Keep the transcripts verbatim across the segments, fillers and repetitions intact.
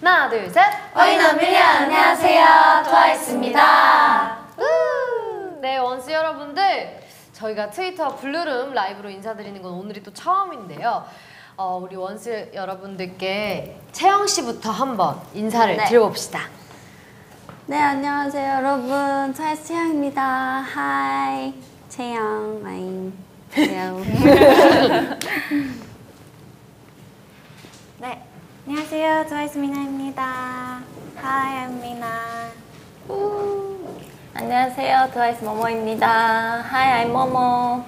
하나, 둘, 셋! 어이너 밀리언 안녕하세요, 트와이스입니다. 네, 원스 여러분들, 저희가 트위터 블루룸 라이브로 인사드리는 건 오늘이 또 처음인데요. 어, 우리 원스 여러분들께 채영 씨부터 한번 인사를 네. 드려봅시다. 네, 안녕하세요 여러분, 트와이스 채영입니다. 하이, 채영, I'm 채영. 네, 안녕하세요. 트와이스 미나입니다. Hi, I'm 미나. 안녕하세요, 트와이스 모모입니다. Hi, I'm 모모.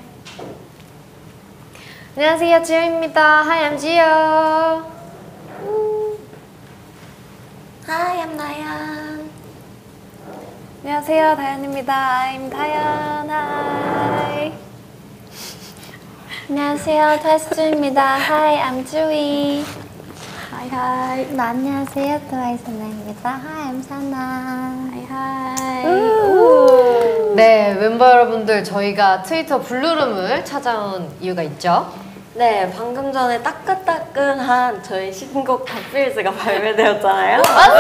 안녕하세요, 지효입니다. Hi, I'm 지효. Hi, I'm 나연. 안녕하세요, 다연입니다. I'm 다연. Hi. 안녕하세요. 트와이스 주입니다. Hi, I'm 주이. Hi, hi. 네, 안녕하세요. 트와이스 나입니다. Hi, I'm 사나. Hi, hi. 네, 멤버 여러분들, 저희가 트위터 블루룸을 찾아온 이유가 있죠? 네, 방금 전에 따끈따끈한 저희 신곡 더필즈가 발매되었잖아요.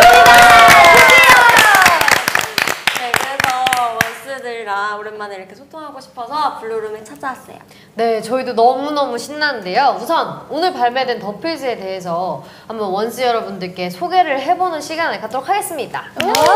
네, 그래서 원스들이랑 오랜만에 이렇게 소통하고 싶어서 블루룸에 찾아왔어요. 네, 저희도 너무너무 신나는데요. 우선 오늘 발매된 더필즈에 대해서 한번 원스 여러분들께 소개를 해보는 시간을 갖도록 하겠습니다.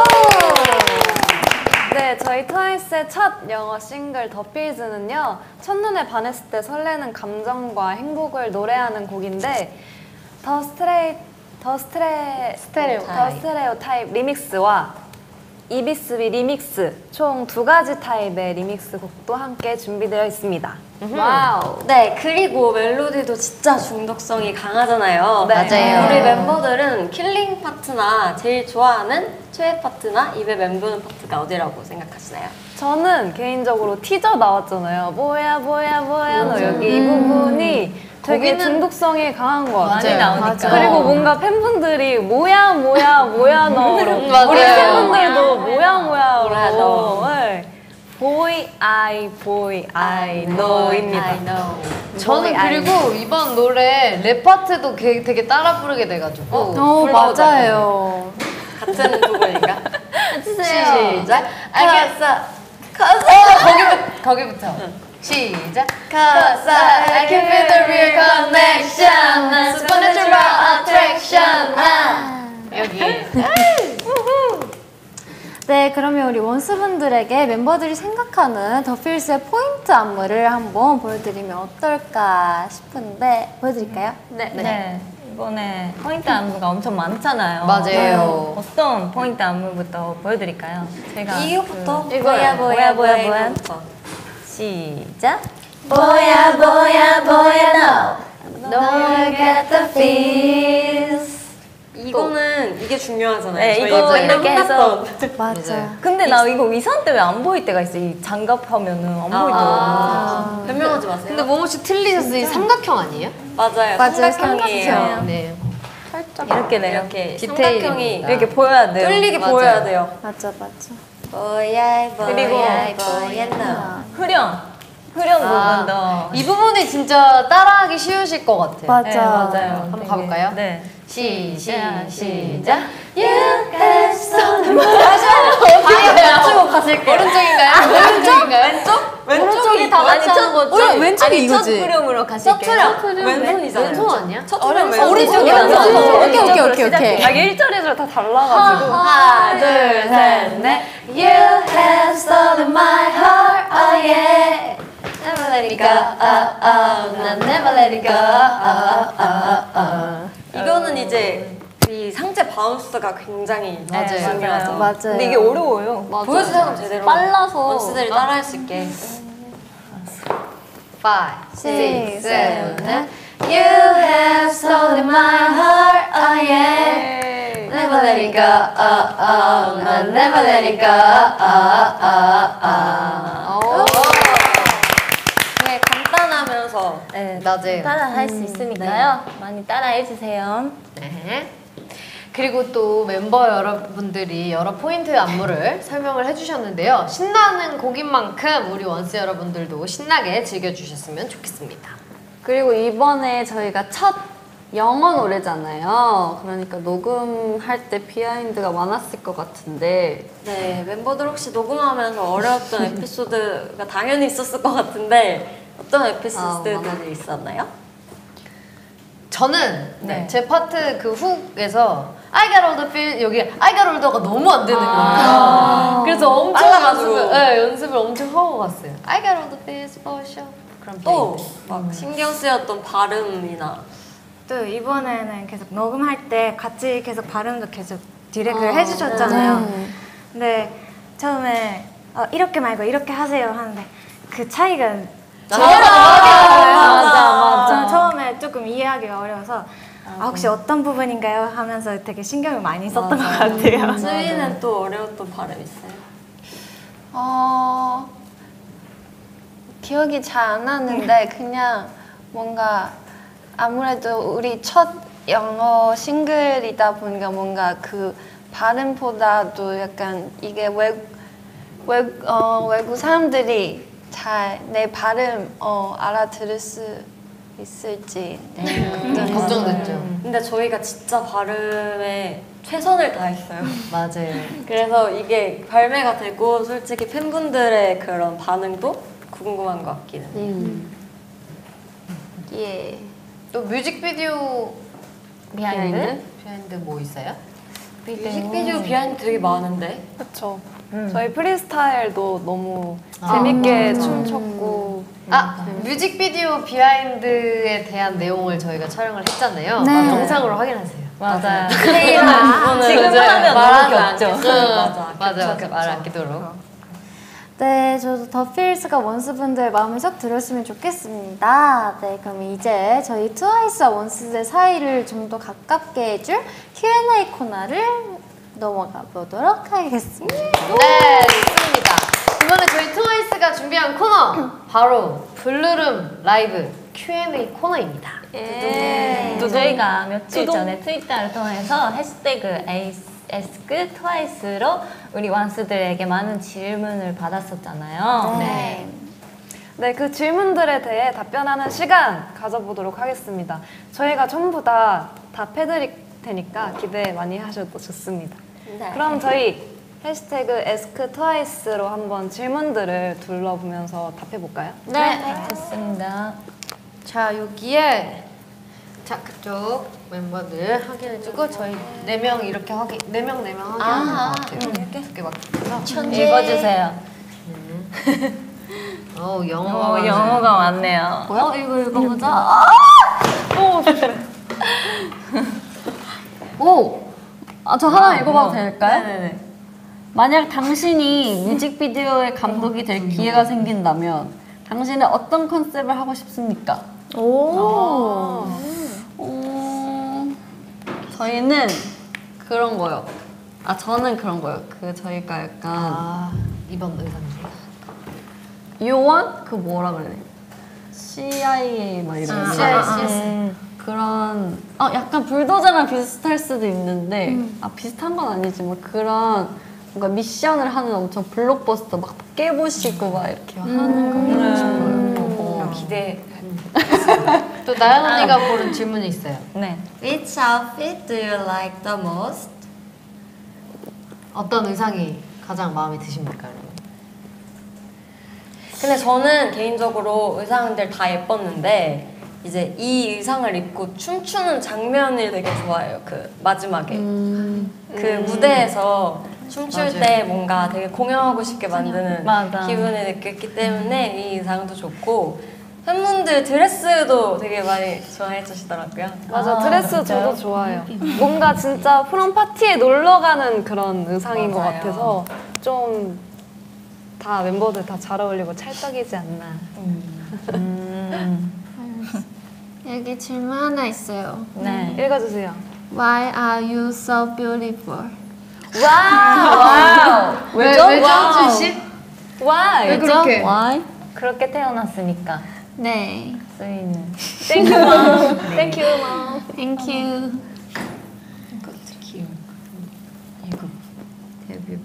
네, 저희 트와이스의 첫 영어 싱글 더 필즈는요, 첫눈에 반했을 때 설레는 감정과 행복을 노래하는 곡인데 더 스트레이 더 스트레 스테레오 더 타입. 스테레오 타입 리믹스와 이비스비 리믹스 총 두 가지 타입의 리믹스 곡도 함께 준비되어 있습니다. 와우. 네, 그리고 멜로디도 진짜 중독성이 강하잖아요. 네. 맞아요. 우리 멤버들은 킬링 파트나 제일 좋아하는 최애 파트나 입에 맴도는 파트가 어디라고 생각하시나요? 저는 개인적으로 티저 나왔잖아요. 뭐야 뭐야 뭐야 너 여기 이 부분이 되게 거기는 중독성이 강한 것 같아요. 많이 나오니까. 그리고 뭔가 팬분들이 뭐야 뭐야 뭐야 너로 맞아요. 우리 팬분들도 뭐야 뭐야로 뭐야, 너. 네. Boy I Boy I Know입니다. 저는 Boy, I 그리고 이번 노래 랩 파트도 게- 되게 따라 부르게 돼가지고 어, 불러보자. 맞아요. 같은 부분인가? 해주세요. 시작! 알겠어. 커서! 거기부터, 거기부터. 시작. Cause I can feel the real connection. Supernatural attraction. 여기. 네, 그러면 우리 원스분들에게 멤버들이 생각하는 더필스의 포인트 안무를 한번 보여드리면 어떨까 싶은데 보여드릴까요? 네. 네. 이번에 포인트 안무가 엄청 많잖아요. 맞아요. 어떤 포인트 안무부터 보여드릴까요? 제가 이거부터 그- 뭐야 뭐야 뭐야 뭐야 이거부터. 시작. 뭐야 뭐야 뭐야 no No you get the feels. 이거는 이게 중요하잖아요. 네, 저희 이거 옛날에 이렇게 해서. 혼났던. 맞아. 근데 나 이거 위산 때문에 안 보일 때가 있어. 이 장갑 하면은 안 보이더라고. 아, 변명하지 마세요. 근데 모모 씨 틀리셨어요. 이 삼각형 아니에요? 맞아요. 맞아요, 삼각형이에요. 삼각형. 네. 이렇게 내요. 이렇게 디테일입니다. 삼각형이 이렇게 보여야 돼요. 뚫리게 맞아요. 보여야 돼요. 맞아 맞아. 뭐야 뭐야 그리고 뭐야 너. 흐령. 흐령 아, 부분도. 이 부분이 진짜 따라하기 쉬우실 것 같아요. 맞아. 네, 맞아요. 한번 되게- 가볼까요? 네. 시작, 시작. You have so 왼쪽 가실게요. 오른쪽인가요? 왼쪽인가요? 왼쪽? 왼쪽이 다 아니, 같이 하는 거죠? 오른- 왼쪽이 아니, 이거지. 첫 흐름으로 가실게요. 왼손이잖아요. 왼손 아니야? 첫 흐름 왼손. 오른쪽이 왼손. 왼손. 오케이, 오케이, 오케이, 오케이. 아, 일 절에서 다 달라가지고. 하나 둘셋넷 You have stolen my heart oh yeah Never let it go oh oh 난 never let it go oh oh oh 이거는 이제 이 상체 바운스가 굉장히 맞아요. 중요하죠. 맞아요. 근데 이게 어려워요. 보여주세요 그럼 제대로 빨라서. 원스들이 따라할 수 있게 five, six, seven, eight. You have stolen my heart oh yeah Never let it go oh oh 난 never let it go oh oh oh 되게 간단하면서 네, 맞아요. 따라 할 수 있으니까요. 많이 따라해 주세요. 네. 그리고 또 멤버 여러분들이 여러 포인트 안무를 설명을 해주셨는데요. 신나는 곡인 만큼 우리 원스 여러분들도 신나게 즐겨주셨으면 좋겠습니다. 그리고 이번에 저희가 첫 영어 노래잖아요. 그러니까 녹음할 때 비하인드가 많았을 것 같은데. 네, 멤버들 혹시 녹음하면서 어려웠던 에피소드가 당연히 있었을 것 같은데 어떤 에피소드들이 있었나요? 저는 네. 제 파트 그 훅에서 I got all the feel 여기 I got all the가 너무 안 되는 아. 거예요. 그래서 엄청 빨라가지고. 연습을, 네, 연습을 엄청 하고 갔어요. I got all the feels for sure. 그런 또 비하인드. 막 신경 쓰였던 발음이나 또 이번에는 계속 녹음할 때 같이 계속 발음도 계속 디렉을 아, 해주셨잖아요. 네. 근데 처음에 어, 이렇게 말고 이렇게 하세요 하는데 그 차이가 맞아, 맞아, 저는 처음에 조금 이해하기가 어려워서 아, 혹시 어떤 부분인가요? 하면서 되게 신경을 많이 썼던 것 같아요. 수위는 또 어려웠던 발음 있어요? 어, 기억이 잘 안 나는데 그냥 뭔가 아무래도 우리 첫 영어 싱글이다 보니까 뭔가 그 발음보다도 약간 이게 외, 외, 어, 외국 사람들이 잘 내 발음 어, 알아들을 수 있을지 음, 걱정됐죠. 근데 저희가 진짜 발음에 최선을 다했어요. 맞아요. 그래서 이게 발매가 되고 솔직히 팬분들의 그런 반응도 궁금한 것 같기는 해요. 예. 또 뮤직비디오 비하인드? 비하인드 뭐 있어요? 뮤직비디오 비하인드 되게 많은데 그렇죠. 음. 저희 프리스타일도 너무 아, 재밌게 맞아. 춤췄고 아 뮤직비디오 비하인드에 대한 내용을 저희가 촬영을 했잖아요. 네. 아, 영상으로 확인하세요. 맞아요. 지금 지금 하면 말하지 너무 겹죠. 않겠죠. 맞아, 맞아, 겹쳐, 맞아. 겹쳐. 말 아끼도록. 네, 저도 더 필스가 원스분들 마음에 쏙 들었으면 좋겠습니다. 네, 그럼 이제 저희 트와이스와 원스들 사이를 좀 더 가깝게 해줄 큐 앤 에이 코너를 넘어가 보도록 하겠습니다. 네, 좋습니다. 이번에 저희 트와이스가 준비한 코너 바로 블루룸 라이브 큐 앤 에이 코너입니다. 또 저희가 며칠 전에 트위터를 통해서 해시태그 에이에스크 트와이스로 우리 원스들에게 많은 질문을 받았었잖아요. 네. 네, 그 질문들에 대해 답변하는 시간 가져보도록 하겠습니다. 저희가 전부 다 답해드릴 테니까 기대 많이 하셔도 좋습니다. 네. 그럼 저희 해시태그 에스크 트와이스로 한번 질문들을 둘러보면서 답해볼까요? 네, 좋습니다. 자, 여기에 자, 그쪽 멤버들 확인해주고 저희 네 명 이렇게 확인, 네 명 네 명 확인하는 것 같아요. 이렇게 두개 맞춰서. 읽어주세요. 어우, 영어. 어, 영어가 많네요. 어, 이거 읽어보자. 오! 아, 저 하나 읽어봐도 될까요? 네네네. 만약 당신이 뮤직비디오의 감독이 될 기회가 생긴다면 당신은 어떤 컨셉을 하고 싶습니까? 오. 어, 저희는 그런 거요. 아, 저는 그런 거요. 그 저희가 약간 아, 이번 의상이요. 요원? 그 뭐라 그래야 돼? 씨아이에이 막 이런 거. 씨아이에스. 그런 아 약간 불도저랑 비슷할 수도 있는데 아 비슷한 건 아니지만 그런 뭔가 미션을 하는 엄청 블록버스터 막 깨부시고 막 이렇게 하는 거 하고 싶어요. 기대. 또 나연 언니가 고른 질문이 있어요. 네. Which outfit do you like the most? 어떤 의상이 가장 마음에 드십니까? 여러분? 근데 저는 개인적으로 의상들 다 예뻤는데 이제 이 의상을 입고 춤추는 장면을 되게 좋아해요. 그 마지막에 그 무대에서 춤출 맞아요. 때 뭔가 되게 공연하고 싶게 만드는 맞아. 기분을 느꼈기 때문에 이 의상도 좋고 팬분들 드레스도 되게 많이 좋아해 주시더라고요. 맞아, 아, 드레스 진짜요? 저도 좋아해요. 뭔가 진짜 프롬 파티에 놀러 가는 그런 의상인 것 맞아요. 같아서 좀 다 멤버들 다 잘 어울리고 찰떡이지 않나. 여기 질문 하나 있어요. 네. 읽어주세요. Why are you so beautiful? 와우! 왜죠? 왜죠, 주씨? 와! 왜 그렇게? Why? 그렇게 태어났으니까. 네. 수인은. Thank you, mom. Thank you, mom. Thank you. 이것도 귀여워. 이거 데뷔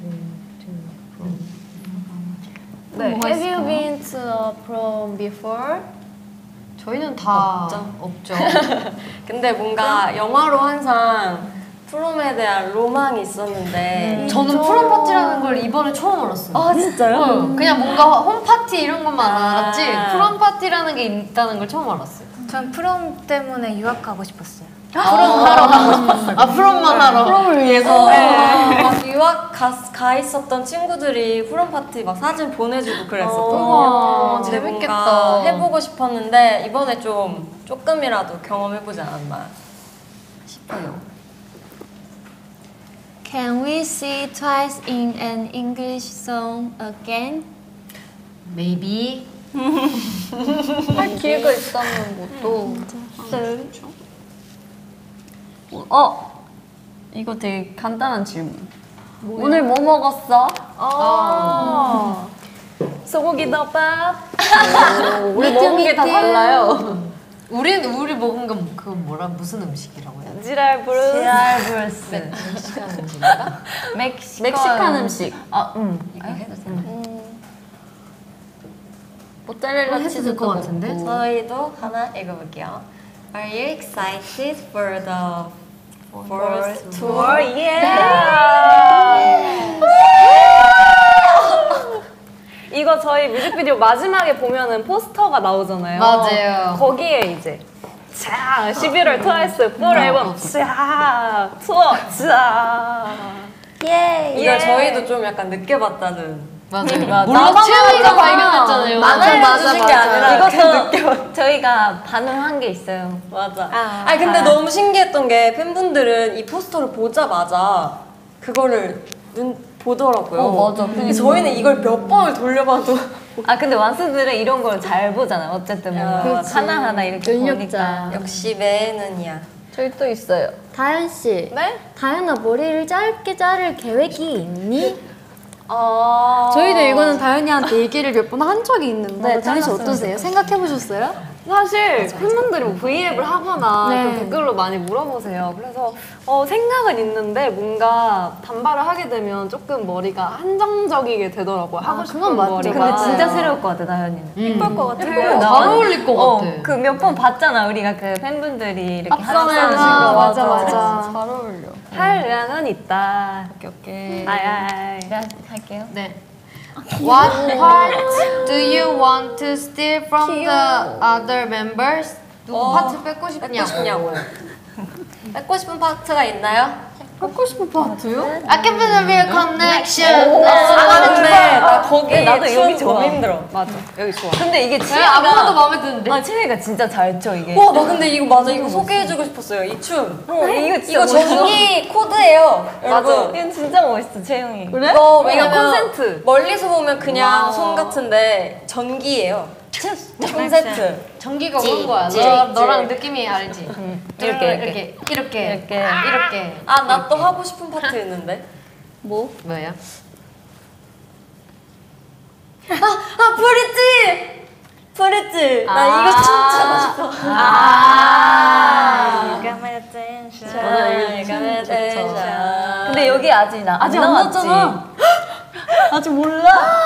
네. Have you been to a prom before? 저희는 다 없죠. 없죠. 근데 뭔가 영화로 항상 프롬에 대한 로망이 있었는데 저는 프롬 파티라는 걸 이번에 처음 알았어요. 아 진짜요? 응, 그냥 뭔가 홈 파티 이런 것만 아. 알았지 프롬 파티라는 게 있다는 걸 처음 알았어요. 전 프롬 때문에 유학가고 싶었어요. 프롬 하러 가고 싶었어요. 아 프롬만 하러. 프롬을 위해서. 네. 막 유학 가, 가 있었던 친구들이 프롬 파티 막 사진 보내주고 그랬었거든요. 우와, 근데 재밌겠다. 뭔가 해보고 싶었는데 이번에 좀 조금이라도 경험해보지 않았나 싶어요. Can we see Twice in an English song again? Maybe. 할 기회가 있다면 뭐 또. 어 이거 되게 간단한 질문. 오늘 뭐 먹었어? 아. 소고기 덮밥. 우리 먹은 게 다 달라요. 우리 우리 먹은 건 그건 뭐라 무슨 음식이라고 해야 돼? 지랄 브루스. 시알브레스. 멕시칸 음식인가? 멕시칸, 멕시칸 음식. 아 음. 이거 해도 되나? 모짜렐라 해도 치즈 될 것 같은데? 저희도 하나 읽어볼게요. Are you excited for the fourth tour? 이거 저희 뮤직비디오 마지막에 보면은 포스터가 나오잖아요. 맞아요. 거기에 이제 자 십일월 트와이스 풀 앨범 자 투어 자 예. 이거 저희도 좀 약간 늦게 봤다는. 맞아요. 맞아. 몰라 채영이가 발견했잖아요. 맞아주신 게 아니라 이것도 저희가 반응한 게 있어요. 맞아. 아, 아니 근데 너무 신기했던 게 팬분들은 이 포스터를 보자마자 그거를 눈 보더라고요. 어, 맞아. 근데 저희는 이걸 몇 번을 돌려봐도 아 근데 완스들은 이런 걸 잘 보잖아요. 어쨌든 야, 뭐 그렇지. 하나 하나 이렇게 보니까. 역시 매는이야. 저희 또 있어요. 다현 씨. 네? 다현아 머리를 짧게 자를 계획이 있니? 아 저희도 이거는 다현이한테 얘기를 몇 번 한 적이 있는데 네, 다현 씨 잘랐으면 어떠세요? 생각해 보셨어요? 사실 팬분들이 뭐 브이앱을 하거나 네. 그 댓글로 많이 물어보세요. 그래서 어, 생각은 있는데 뭔가 단발을 하게 되면 조금 머리가 한정적이게 되더라고요. 하고 싶은 그건 맞죠. 머리가. 근데 진짜 새로울 것 같아 다현이는. 예쁠 것 같아. 잘 어울릴 것 어, 같아. 그 몇 번 봤잖아 우리가 그 팬분들이 이렇게 합성하는 하는 식으로. 식으로. 맞아, 맞아. 잘 어울려. 할 의향은 있다. 오케이 오케이. 아이. 내가 할게요. 네. What part do you want to steal from the other members? 누구 어, 파트 뺏고 뺏고 싶냐고. 싶냐고요. 뺏고 싶은 파트가 있나요? 뺏고 싶은 파트요? I can feel the connection. 아 근데 나 거기 나도 춤 여기 좋아. 너무 힘들어. 맞아. 여기 좋아. 근데 이게 네, 치아가 아무것도 마음에 드는데. 아 치아가 진짜 잘 쳐 이게. 와, 나 근데 이거 맞아. 이거 소개해주고 싶었어요. 이 춤. 어, 이거 진짜 이거 멋있어. 전기 코드예요. 맞아. 여러분. 이건 진짜 멋있어 채영이. 그래? 이거 이거 왜냐면 콘센트. 멀리서 보면 그냥 와. 손 같은데 전기예요. 콘센트. 전기가 오는 거야. 찌, 너, 찌. 너랑 느낌이 알지? 이렇게, 이렇게 이렇게 이렇게 이렇게. 이렇게. 아, 나 또 하고 싶은 파트 있는데. 뭐? 뭐야? 아, 브릿지! 브릿지! 나 이거 춤추고 싶어. 아. Got my attention. 아, 이거 attention. 근데 여기 아직 나 아직 안 나왔잖아. 아직 몰라.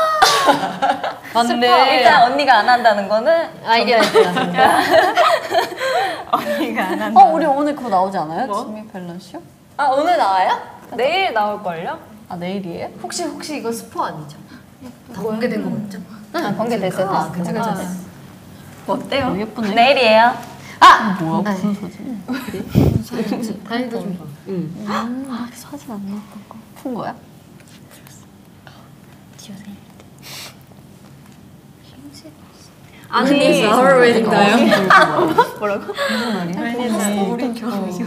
맞네. 일단 언니가 안 한다는 거는 아이디어 있다. 어 우리 오늘 그거 나오지 않아요? 지미 밸런스요? 아, 오늘 나와요? 내일 나올걸요? 아 내일이에요? 혹시 혹시 이거 스포 아니죠? 다 공개된 거 맞죠? 아 공개됐어요. 아, 그치, 그치. 어때요? 예쁘네. 내일이에요. 아! 뭐야 네. 무슨 사진? 다행히도 좀 봐. 아 사진 안 나왔던 거. 푼 거야? 아니. 웨딩다요? 뭐라고? 무슨 말이야? 우리 결혼이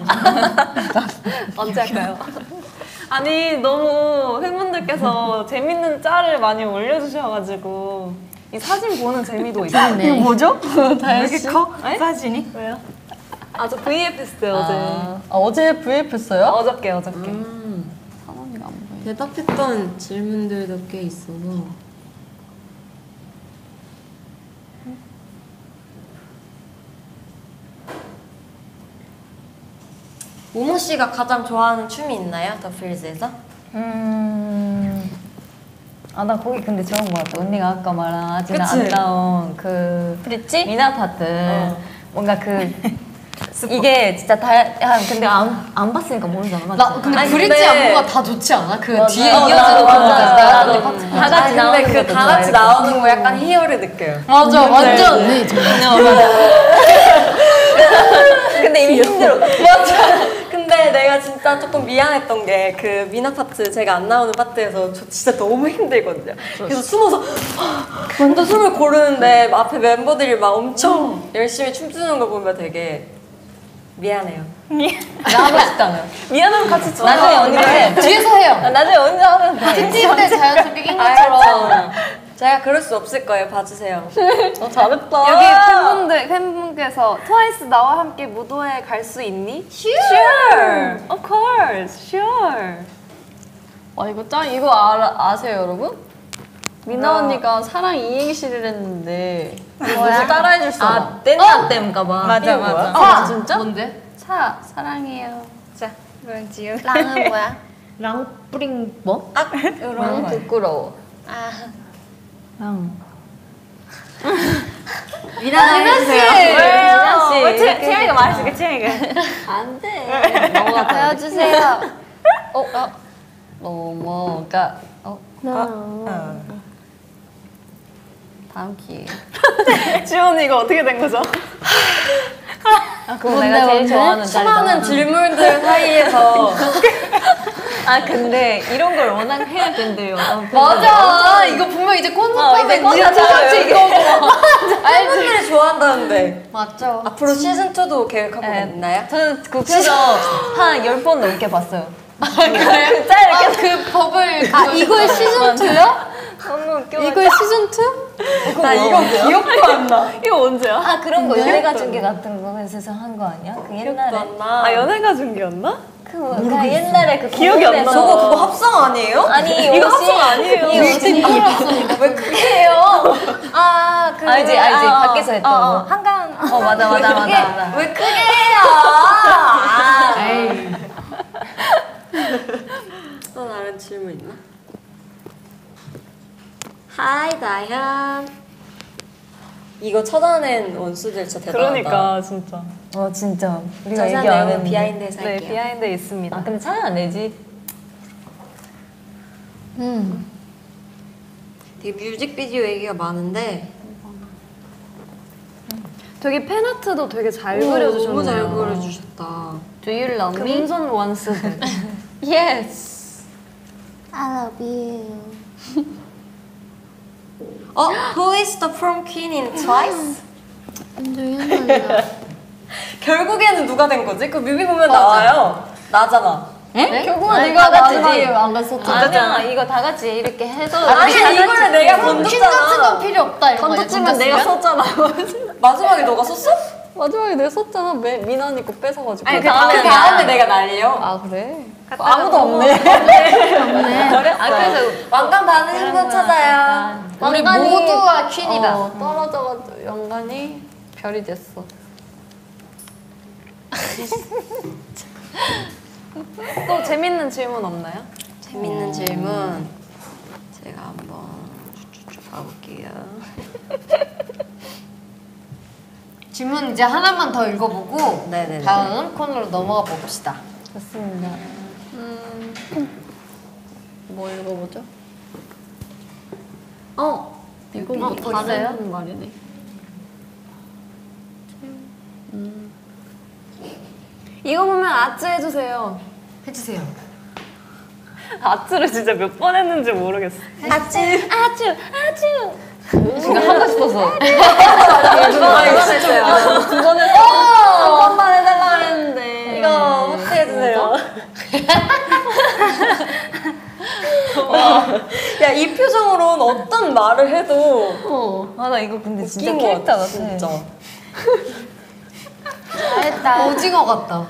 언제 할까요? 아니 너무 팬분들께서 재밌는 짤을 많이 올려주셔가지고 이 사진 보는 재미도 있어요. 이거 뭐죠? 다현 씨? 네? 사진이? 왜요? 아 저 브이앱 했어요 어제. 아, 아, 어제 브이앱 했어요? 어저께 어저께. 사람이가 안 보여. 대답했던 질문들도 꽤 있어서. 모모 씨가 가장 좋아하는 춤이 있나요? 더 필즈에서? 음. 아, 나 거기 근데 좋은 것 같아. 언니가 아까 말한 아직 안 그치? 나온 그 프리치? 미나 파트. 어. 뭔가 그 이게 진짜 다 야, 근데 안, 안 봤으니까 모르잖아. 맞지? 나 근데 아니, 브릿지 근데- 안무가 다 좋지 않아? 그 맞아. 뒤에 어, 이어지는 맞아, 그거 맞아. 나도 나도 파트 다 같이 아, 나오는 근데 그 것도 다 같이 좋아해. 나오는 거 약간 희열을 느껴요. 맞아 완전 네, 근데 이미 힘들어. 근데 내가 진짜 조금 미안했던 게 그 미나 파트 제가 안 나오는 파트에서 저 진짜 너무 힘들거든요. 그래서 숨어서 먼저 숨을 고르는데 앞에 멤버들이 막 엄청 열심히 춤추는 거 보면 되게 미안해요. 나 하고 싶잖아요. 미안하면 같이 쳐. 나중에 언니가 해. 뒤에서 해요. 아, 나중에 언니 하면 돼. 팀 때 자연스럽게 낀 것처럼. 알았죠. 제가 그럴 수 없을 거예요. 봐주세요. 어, 잘했다. 여기 팬분들 팬분께서 트와이스 나와 함께 무도회 갈 수 있니? Sure. Of course, sure. 와, 이거 짱, 이거 알아, 아세요, 여러분? 미나 나- 언니가 사랑 이행시를 했는데 뭐야? 따라해줄 수 없어. 아, 땐나 땜까봐. 맞아, 맞아. 아, 진짜? 뭔데? 사, 사랑해요. 자, 그럼 지금 랑은 뭐야? 랑뿌링 뭐? 랑 부끄러워. 아, 랑. 미나 해주세요. 미나 씨. 어, 채- 채영이가 말해줄게, 채영이가. 안 돼. 넘어가. 보여주세요. 어, 어. 넘어가. 어, 다음 기회. 지원이 이거 어떻게 된 거죠? 아, 그거 내가 제일 좋아하는 수많은 자리잖아. 질문들 사이에서 아, 근데 이런 걸 워낙 해야 된대요. 맞아. 이거 분명 이제 콘서트 어, 이제 하면 콘서트 니가 똑같이 하면 이거 뭐. 팬분들이 좋아한다는데 맞죠. 앞으로 시즌 투도 계획하고 네. 있나요? 저는 그 표정 한 열 번 넘게 봤어요. 그래요? 짤 아, 그 버블. 아, 이걸 시즌이요? 너무 웃겨. 이걸 시즌이? 나 이거 기억도 안 나. 이거 언제야? 아, 그런 거 연예가 중계 같은 거에서 한 거 아니야? 그 기억도 옛날에. 안 나. 아, 연예가 중계였나? 그거 그 옛날에 그 기억이 안 나. 공연에서- 저거 그거 합성 아니에요? 아니, 이거 옷이- 합성 아니에요. 이 옷이 왜 그게 해요? 아, 그 알지, 알지. 아, 밖에서 했던 어, 어, 거. 한강. 어, 맞아, 맞아, 맞아, 맞아. 왜 크게 해요? 아. 에이. 또 다른 질문 있나? 하이 다현. 이거 찾아낸 원수들 진짜 대단하다. 그러니까, 진짜. 어, 진짜. 우리가 자세한 얘기 안 내용은 했는데. 비하인드에서 네, 할게요. 비하인드에 있습니다. 아, 근데 찾아내지. 음. 되게 뮤직비디오 얘기가 많은데 되게 팬아트도 되게 잘 오, 그려주셨네요. 너무 잘 그려주셨다. Do you love me? 금손 원스들. Yes. I love you. 어? Who is the prom queen in Twice? 완전 옛날이다. 결국에는 누가 된 거지? 그 뮤비 보면 나와요. 나잖아. 에? 결국은 아니, 이거 다 마지막에 같이 안 갔었잖아. 아니야, 이거 다 같이 이렇게 해서 아니 이거를 내가 퀸 같은 건졌잖아. 건 필요 없다 이런 거 아니야? 던졌지만 내가 던졌으면? 썼잖아. 마지막에 너가 썼어? 마지막에 내가 썼잖아. 매, 미나 언니 거 뺏어가지고. 아니 그 다음에, 그 다음에 내가 날려. 아, 그래? 아무도 없네. 아, 그래서 왕관 받으신 분 찾아요. 우리 왕관이- 모두가 퀸이다. 어, 떨어져가지고 연관이 별이 됐어. 또 재밌는 질문 없나요? 재밌는 질문. 제가 한번 쭉쭉쭉 가볼게요. 질문 이제 하나만 더 읽어보고 네네네. 다음 코너로 넘어가 봅시다. 좋습니다. 음, 뭐 읽어보죠? 어, 이거 뭐 어, 다른 있어요? 말이네. 이거 보면 아쯔 해주세요. 해주세요. 아쯔를 진짜 몇 번 했는지 모르겠어. 아쭈, 아쭈, 아쭈. 지금 하고 싶어서. 아 이거 진짜 두번 했어. 한 번만 해달라 그랬는데. 이거 어떻게 해주세요? 야 이 표정으로는 어떤 말을 해도 어. 아, 나 이거 근데 진짜 웃긴 캐릭터 것 같아. 진짜. 잘했다. 오징어 같다.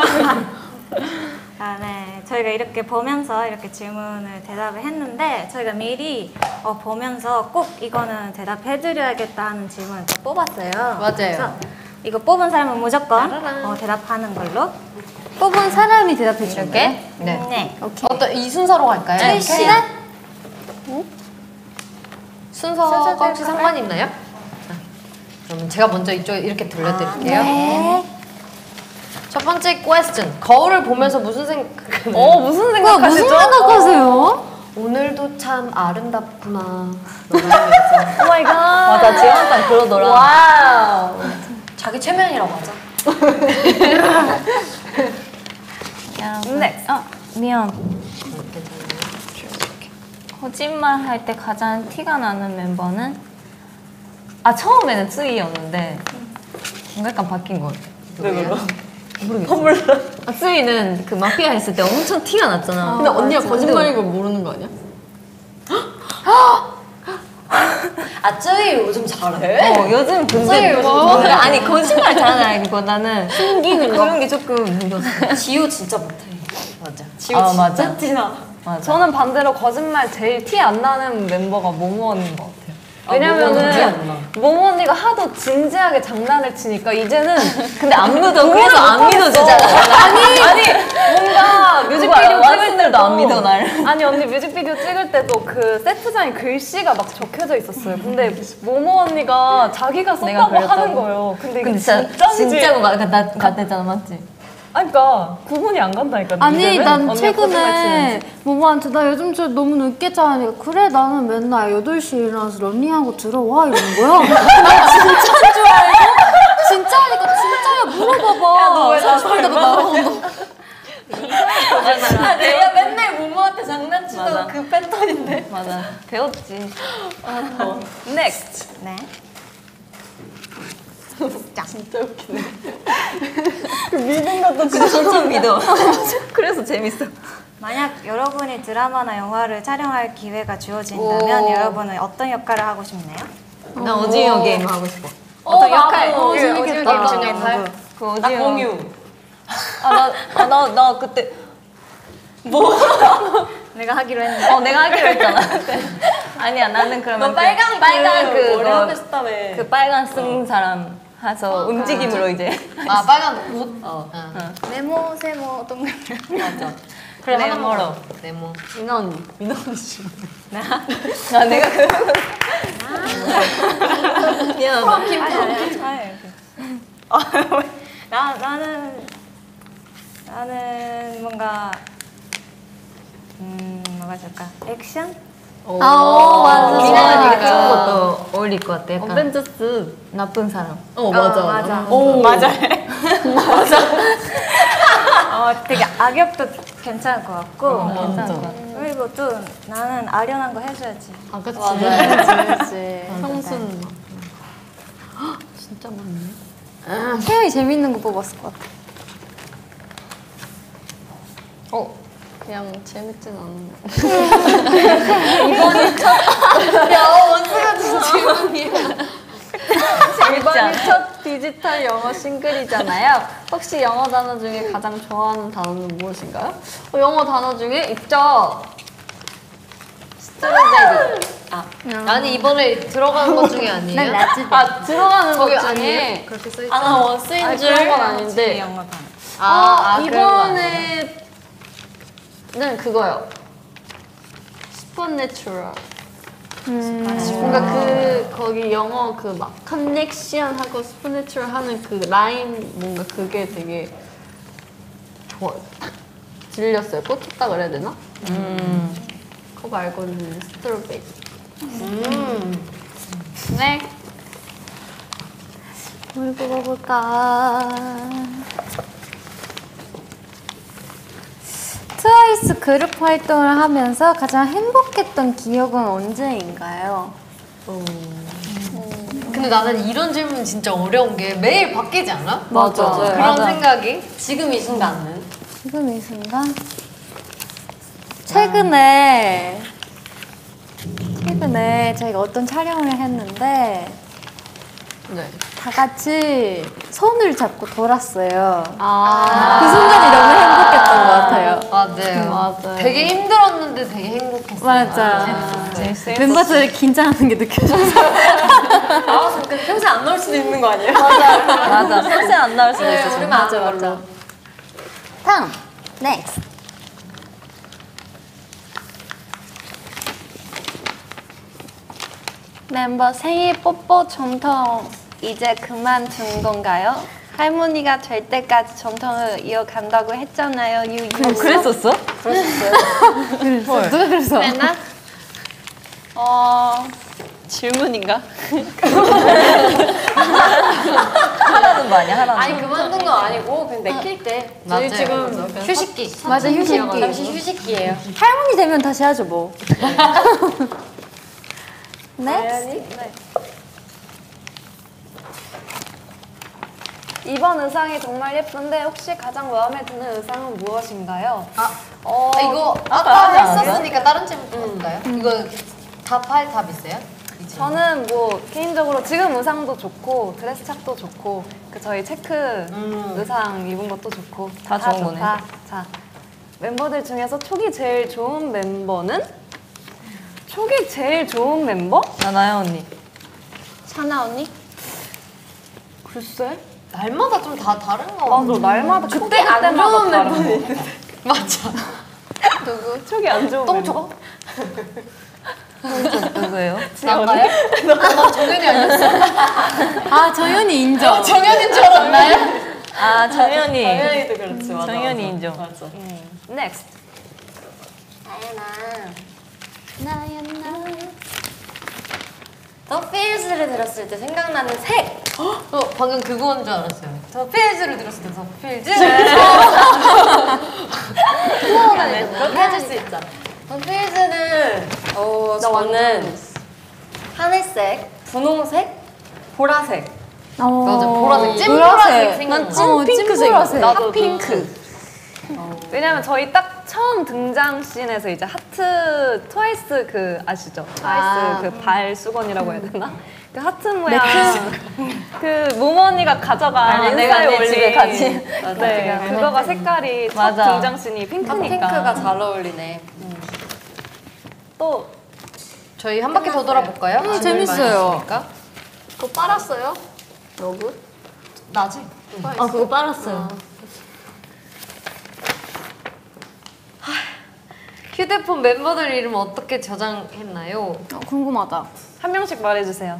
아, 네. 저희가 이렇게 보면서 이렇게 질문을 대답을 했는데 저희가 미리 어, 보면서 꼭 이거는 대답해드려야겠다 하는 질문을 또 뽑았어요. 맞아요. 그래서 이거 뽑은 사람은 무조건 어, 대답하는 걸로. 뽑은 사람이 대답해 줄게. 이렇게? 네. 네. 오케이. 어떤 이 순서로 갈까요? 트위씨. 순서가 혹시 상관이 있나요? 자, 그러면 제가 먼저 이쪽 이렇게 들려드릴게요. 아, 네. 첫 번째 퀘스천. 거울을 보면서 무슨 생각? 어 무슨 와, 생각하시죠? 무슨 생각하세요? 오늘도 참 아름답구나. 노래하면서. 오 마이 갓. 맞아, 지원상 그러더라. 와우. 자기 최면이라고 하자. 넥스트. 아, 미안. 거짓말 할 때 가장 티가 나는 멤버는? 아, 처음에는 쯔이였는데 뭔가 약간 바뀐 것 같아. 왜 그러? 모르겠어. 몰라. 아, 쯔이는 그 마피아 했을 때 엄청 티가 났잖아. 근데 언니가 거짓말인 걸 모르는 거 아니야? 아 쯔이 요즘 잘해? 어, 요즘 근데 뭐, 아니 거짓말 잘하기보다는 숨기는 그런 게 조금 힘들었어. 지우 진짜 못해. 맞아. 지우 아, 진짜 맞아. 티나. 맞아. 저는 반대로 거짓말 제일 티 안 나는 멤버가 모모 언니인 것 같아요. 아, 모모 언니 티안 나. 왜냐면은 모모 언니가 하도 진지하게 장난을 치니까 이제는 근데 안 믿어. 그래서 안 믿어주잖아. 아니 아니 뭔가 뮤직비디오 찍을 완스들도 때도 안 믿어 날. 아니 언니 뮤직비디오 찍을 때도 그 세트장에 글씨가 막 적혀져 있었어요. 근데 모모 언니가 자기가 내가 썼다고 하는 그렸다고? 거예요. 근데 이게 근데 진짜 진짜인지 진짜고 가- 나 같았잖아, 맞지? 아니 그러니까 구분이 안 간다니까. 아니 이제는? 난 언니가 최근에 거짓말 모모한테 나 요즘 저 너무 늦게 자니까 그래 나는 맨날 여덟 시에 일어나서 런닝하고 들어와 이러는 거야. 나 진짜인 줄 알고 진짜니까 진짜야 물어봐봐. 너왜 사실다가 나오는 거. 아 내가 맨날 모모한테 장난치던 맞아. 그 패턴인데. 맞아. 배웠지. 넥스트. 네. 근데 진짜 믿어. 그래서 재밌어. 만약 여러분이 드라마나 영화를 촬영할 기회가 주어진다면 여러분은 어떤 역할을 하고 싶나요? 나 오징어 게임 하고 싶어. 어떤 역할? 어, 그 재밌겠다. 오징어 게임 어떤 중에 역할? 누구? 그 오징어. 나 공유. 아, 나, 아, 나, 나 그때. 내가 하기로 했는데. 어, 내가 하기로 했잖아. 아니야, 나는 그러면. 너 빨강 그, 빨간 그, 머리 뭐, 하고 싶다며. 그 빨간 쓴 사람 해서 움직임으로 이제. 아 빨간 옷. 어. 네모 세모 동그라미. 맞아. 그래 네, 하나 멀어. 먹어. 네모. 민아 언니. 민아 언니 씨. 아, 내가 그. 미안하다. 아니 아니 아니. 어, 나 나는 나는 뭔가 음 뭐가 좋을까? 액션? 아, 오, 맞아. 민아 언니가 좋아하니까. 찍은 것도 어울릴 것 같아. 약간. 어벤져스. 나쁜 사람. 어 맞아. 맞아. 오 맞아. 어 되게 악역도 괜찮을 것 같고. 괜찮을 것 같아. 그리고 또 나는 아련한 거 해줘야지. 아 그치. 그렇지. 청순. 진짜 많네. 태연이 재밌는 거 뽑았을 것 같아. 어 그냥 재밌진 않은. 이번이 첫 디지털 영어 싱글이잖아요. 혹시 영어 단어 중에 가장 좋아하는 단어는 무엇인가요? 어, 영어 단어 중에 있죠. 스트로베리. 아니 이번에 들어간 것 중에 아니에요? 난 라즈. 아 들어가는 저기 것 아니에요? 중에 그렇게 써 있어. 아나 원스인 아니, 줄. 그런 건 제 아닌데. 영어 반. 아, 어, 아, 그런 거 아니에요? 이번에는 그거요. 슈퍼내추럴. 음. 뭔가 그 거기 영어 그 막 커넥션 하고 슈퍼내추럴 하는 그 라인 뭔가 그게 되게 좋아 딱 들렸어요. 꽂혔다 그래야 되나? 음. 그거 말고는 스트로베리. 음. 네. 뭘 뽑아볼까? 트와이스 그룹 활동을 하면서 가장 행복했던 기억은 언제인가요? 근데 나는 이런 질문 진짜 어려운 게 매일 바뀌지 않아? 맞아. 그런 맞아. 생각이. 지금 이 순간은. 지금 이 순간? 최근에 최근에 저희가 어떤 촬영을 했는데 네. 다 같이 손을 잡고 돌았어요. 아. 그 순간이 너무 행복했던 것 같아요. 맞아요. 맞아요. 되게 힘들었는데 되게 행복했어. 맞아. 재밌어. 멤버들이 긴장하는 게 느껴졌어. 아 잠깐 평생 안 나올 수도 있는 거 아니에요? 맞아. 평생 안 나올 수도 있어. 우리만 아는 걸로. 다음, next. 멤버 생일 뽀뽀 전통 이제 그만둔 건가요? 할머니가 될 때까지 전통을 이어간다고 했잖아요. 유유. 그랬었어? 누가 그랬어? 그랬나? 어 질문인가? 하라는 거 아니야, 하라는 아니 그만둔 건 아니고 그냥 내킬 때 맞아요. 저희 지금 휴식기. 맞아, 휴식기. 잠시 휴식기예요. 할머니 되면 다시 하죠 뭐. 네. 이번 의상이 정말 예쁜데 혹시 가장 마음에 드는 의상은 무엇인가요? 아, 어, 아, 이거 아까 아까 하지 않았어요? 했었으니까 다른 질문 또 볼까요? 이거 답할 답 있어요? 이 질문. 저는 뭐 개인적으로 지금 의상도 좋고 드레스 착도 좋고 그 저희 체크 음. 의상 입은 것도 좋고 다 좋은 거네. 좋다. 자 멤버들 중에서 촉이 제일 좋은 멤버는? 촉이 제일 좋은 멤버? 나나요, 언니? 사나 언니? 글쎄. 날마다 좀 다 다른 거 맞아 같아. 날마다 그때 촉이 안 그때마다 좋은 다른 멤버는 거. 맞아. 누구? 촉이 안 좋은 똥촉? 멤버? 누구예요? 나가요? 나 정연이 아니었어? 아 정연이 인정. 정연인 줄 알았나요? 아, 정연이. 당연히도 그렇지 맞아. 정연이 맞아. 인정. 맞아. Next. 더 필즈를 들었을 때 생각나는 색. 어, 방금 그거인 줄 알았어요. 더 필즈를 들었을 때 더 필즈? 그렇게 해줄 수 있죠. 더 필즈는 어 저는 하늘색, 분홍색, 보라색. 어, 맞아, 보라색, 찐 보라색. 보라색 생각나. 난 찐 핑크색. 보라색. 나도 핑크. 왜냐면 저희 딱 처음 등장 씬에서 이제 하트 트와이스 그 아시죠? 트와이스 아. 그 발 수건이라고 해야 되나? 그 하트 모양 그 모모 언니가 가져간 아, 내가 인스타에 내 집에 올린 같이 네, 가지고. 그거가 색깔이 첫 맞아. 등장 씬이 핑크니까 핑크가 잘 어울리네. 또 저희 한 바퀴 더 돌아볼까요? 음, 질문 재밌어요. 많이 했으니까. 그거 빨았어요? 나지? 아, 그거 빨았어요. 휴대폰 멤버들 이름 어떻게 저장했나요? 어, 궁금하다. 한 명씩 말해주세요.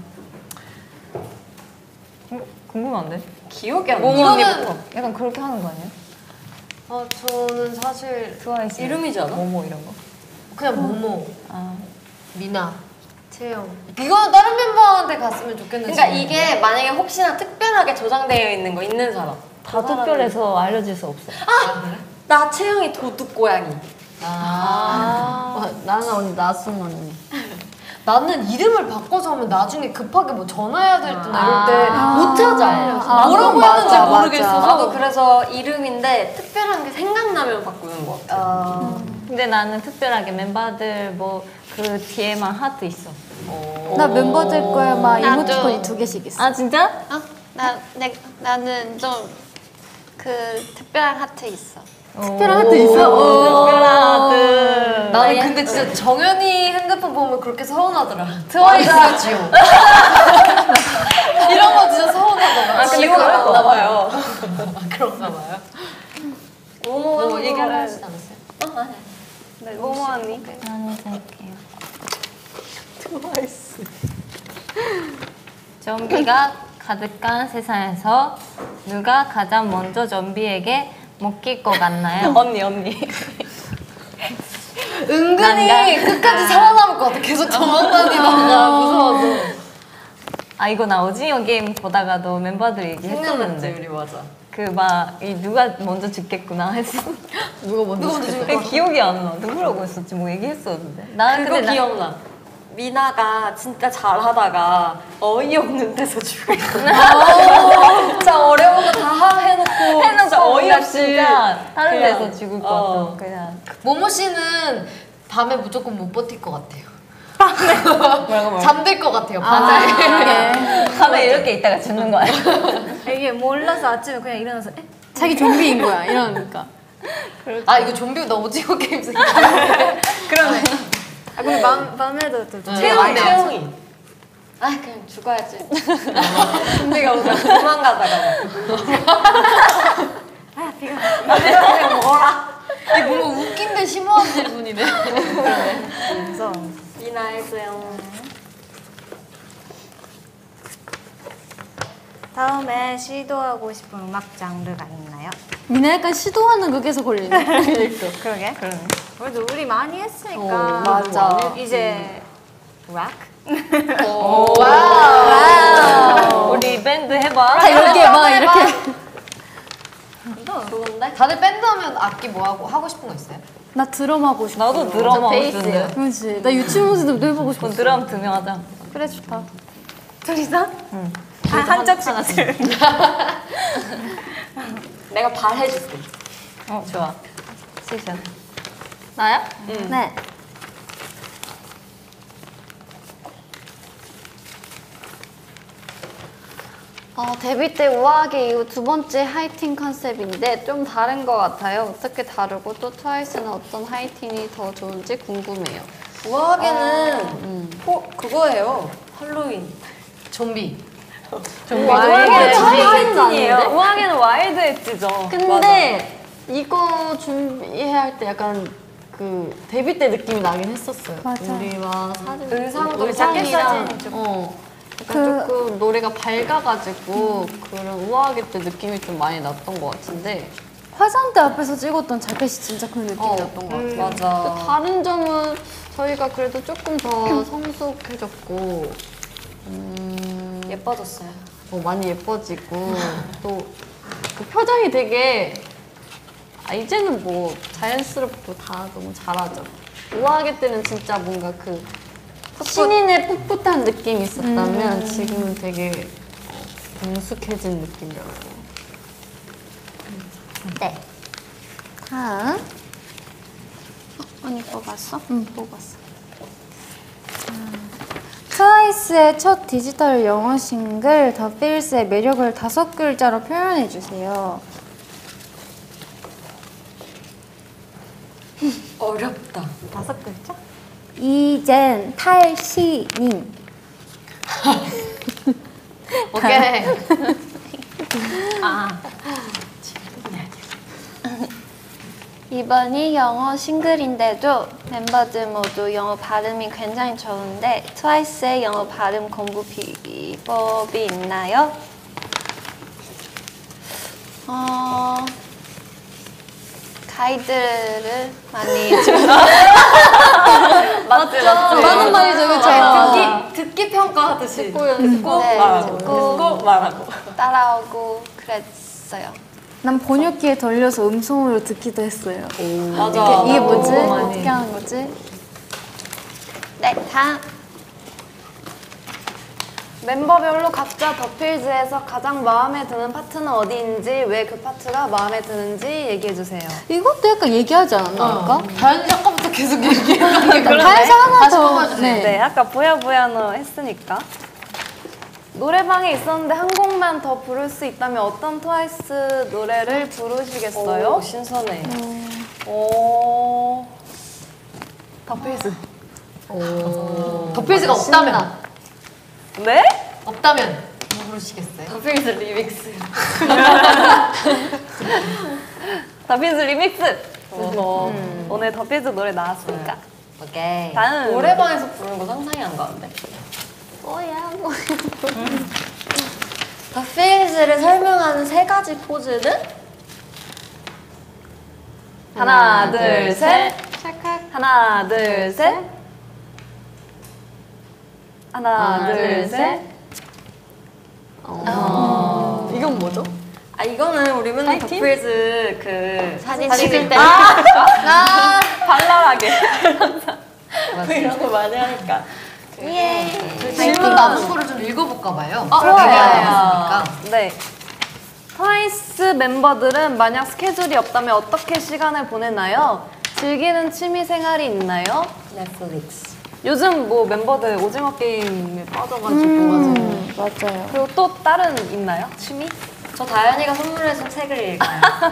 궁금한데? 기억이 안 모모 나. 언니부터. 약간 그렇게 하는 거 아니에요? 어, 저는 사실 트와이스. 이름이지 않아? 뭐뭐 이런 거. 그냥 모모, 아. 미나, 채영. 이거는 다른 멤버한테 갔으면 좋겠는데. 그러니까 이게 만약에 혹시나 특별하게 저장되어 있는 거 있는 사람. 다 특별해서 알려질 수 없어. 아, 그래? 나 채영이 도둑 고양이. 아. 어, 나는 언니 나순 언니. 나는 이름을 바꿔서 하면 나중에 급하게 뭐 전화해야 될 때나 아. 이럴 때 못 찾아. 아, 뭐라고 맞아, 했는지 맞아. 모르겠어서. 나도 그래서 이름인데 특별한 게 생각나면 바꾸는 거 같아. 어. 근데 나는 특별하게 멤버들 뭐 그 뒤에만 하트 있어. 나 멤버들 거에 막 이모티콘이 두 개씩 있어. 아 진짜? 어? 나, 내, 나는 좀 그 특별한 하트 있어. 특별한 하트 있어? 특별한 하트. 나는 근데 진짜 정연이 핸드폰 보면 그렇게 서운하더라. 트와이스 지오. 이런 거 진짜 서운하더라. 아, 근데 지오가 그럴 거 맞나 봐요. 아, 그런가 봐요. 모모가 뭐 얘기를 하시지 않았어요? 어, 아니. 네, 모모 언니. 나는 할게요. 좀비가 가득한 세상에서 누가 가장 먼저 좀비에게 먹힐 것 같나요? 언니 언니. 은근히 난가? 끝까지 살아남을 것 같아. 계속 도망다니다가 무서워서. 아 이거 나 오징어 게임 보다가도 멤버들 생각났지 얘기했었는데 우리 맞아. 그 막 이 누가 먼저 죽겠구나 했어. 누가 먼저 누가 먼저 죽겠다. 그 기억이 안 나. 누구라고 했었지? 뭐 얘기했었는데. 나는 그거 근데 나- 기억나. 미나가 진짜 잘하다가 어이없는 데서 죽을 거. 진짜 어려운 거 다 해놓고 해놓고 진짜 어이없이 진짜 다른 그냥, 데서 죽을 것 어. 같아. 그냥 모모 씨는 밤에 무조건 못 버틸 것 같아요. 뭐라고 뭐라고. 잠들 것 같아요. 밤에. 밤에 이렇게 있다가 죽는 거야. 이게 몰라서 아침에 그냥 일어나서 에? 자기 좀비인 거야 이러니까. 아 이거 좀비 나 오징어 게임 생각해. 그러네. 아 근데 밤, 밤에도 또 좀- 채영이. 채영이. 아 그냥 죽어야지. 좀비가 오면 도망가다가. 아 비가. 그냥 먹어라. 이게 뭔가 웃긴데 심오한 질문이네. 무서워. 미나 해주세요. 다음에 시도하고 싶은 음악 장르가 있나요? 미나 약간 시도하는 극에서 걸리네. 그러게. 그래도 우리 많이 했으니까. 맞아. 이제 락? 우리 밴드 해봐. 다 이렇게 막 이렇게. 좋은데? 다들 밴드 하면 악기 뭐 하고 하고 싶은 거 있어요? 나 드럼 하고 싶어. 나도 드럼 하고 싶은데. 그렇지. 나 유치원 모습도 해보고 싶어. 그럼 드럼 두 명 하자. 그래 좋다. 둘이서? 응. 한쪽씩. 내가 발 해줄게. 어 좋아. 세션. 나야? 네. 어, 데뷔 때 우아하게 이후 두 번째 하이틴 컨셉인데 좀 다른 것 같아요. 어떻게 다르고 또 트와이스는 어떤 하이틴이 더 좋은지 궁금해요. 우아하게는 포 그거예요. 할로윈. 좀비. 우아하게는 하이틴이에요. 우아하게는 와일드 엣지죠. 근데 이거 준비해야 할 때 약간 그 데뷔 때 느낌이 나긴 했었어요. 맞아. 우리와 사진 의상도 의상이랑 자켓 어 그- 약간 조금 노래가 밝아가지고 그런 우아하게 때 느낌이 좀 많이 났던 것 같은데 화장대 앞에서 찍었던 자켓이 진짜 그 느낌이었던 것 같아요. 맞아. 다른 점은 저희가 그래도 조금 더 성숙해졌고 음, 예뻐졌어요. 어, 많이 예뻐지고 또 그 표정이 되게 아, 이제는 뭐 자연스럽고 다 너무 잘하죠. 우아하게 때는 진짜 뭔가 그 신인의 풋풋한 느낌이 있었다면 지금은 되게 어, 능숙해진 느낌이라고. 네. 다음. 어, 언니 뽑았어? 응, 뽑았어. 트와이스의 첫 디지털 영어 싱글 더 필스의 매력을 다섯 글자로 표현해 주세요. 어렵다. 다섯 글자? 이젠 탈시님. 오케이. 이번이 영어 싱글인데도 멤버들 모두 영어 발음이 굉장히 좋은데 트와이스의 영어 발음 공부 비법이 있나요? 어... 가이드를 많이 맞지 맞지. 많은 말이죠, 그쵸? 듣기, 듣기 평가하듯이. 듣고 연습고 네, 말하고. 듣고 듣고 말하고. 따라오고 그랬어요. 난 번역기에 돌려서 음성으로 듣기도 했어요. 맞아. 이게, 이게 나도 뭐지? 많이. 어떻게 하는 거지? 네, 다음. 멤버별로 각자 더필즈에서 가장 마음에 드는 파트는 어디인지, 왜 그 파트가 마음에 드는지 얘기해 주세요. 이것도 약간 얘기하지 않았나? 어. 다현이 아까부터 계속 얘기해. 다시 하나 다시 더. 뽑아주세요. 네, 아까 보야보야노 했으니까. 노래방에 있었는데 한 곡만 더 부를 수 있다면 어떤 트와이스 노래를 부르시겠어요? 오, 신선해. 오, 더필즈. 더필즈가 없다면 네? 없다면 뭐 부르시겠어요? 더필즈 리믹스. 더필즈 리믹스. 음, 오늘 더필즈 노래 나왔으니까. 오케이. 다음. 노래방에서 부르는 거 상상이 안 가는데. 뭐야, 뭐야. 더필즈를 설명하는 세 가지 포즈는? 하나, 둘, 셋. 하나, 둘, 셋. 하나, 둘, 셋. 어. 이건 뭐죠? 아 이거는 우리 맨날 더필즈 그 사진 사진 찍을 때. 아, 발랄하게. 이런 거 많이 하니까. 질문 남은 거를 좀 읽어볼까 봐요. 어, 그렇게 좋아요. 얘기하셨으니까. 네. 트와이스 멤버들은 만약 스케줄이 없다면 어떻게 시간을 보내나요? 즐기는 취미 생활이 있나요? 넷플릭스. 요즘 뭐 멤버들 오징어 게임에 빠져가지고 음, 맞아요. 그리고 또 다른 있나요? 취미? 저 다현이가 선물해준 책을 읽어요.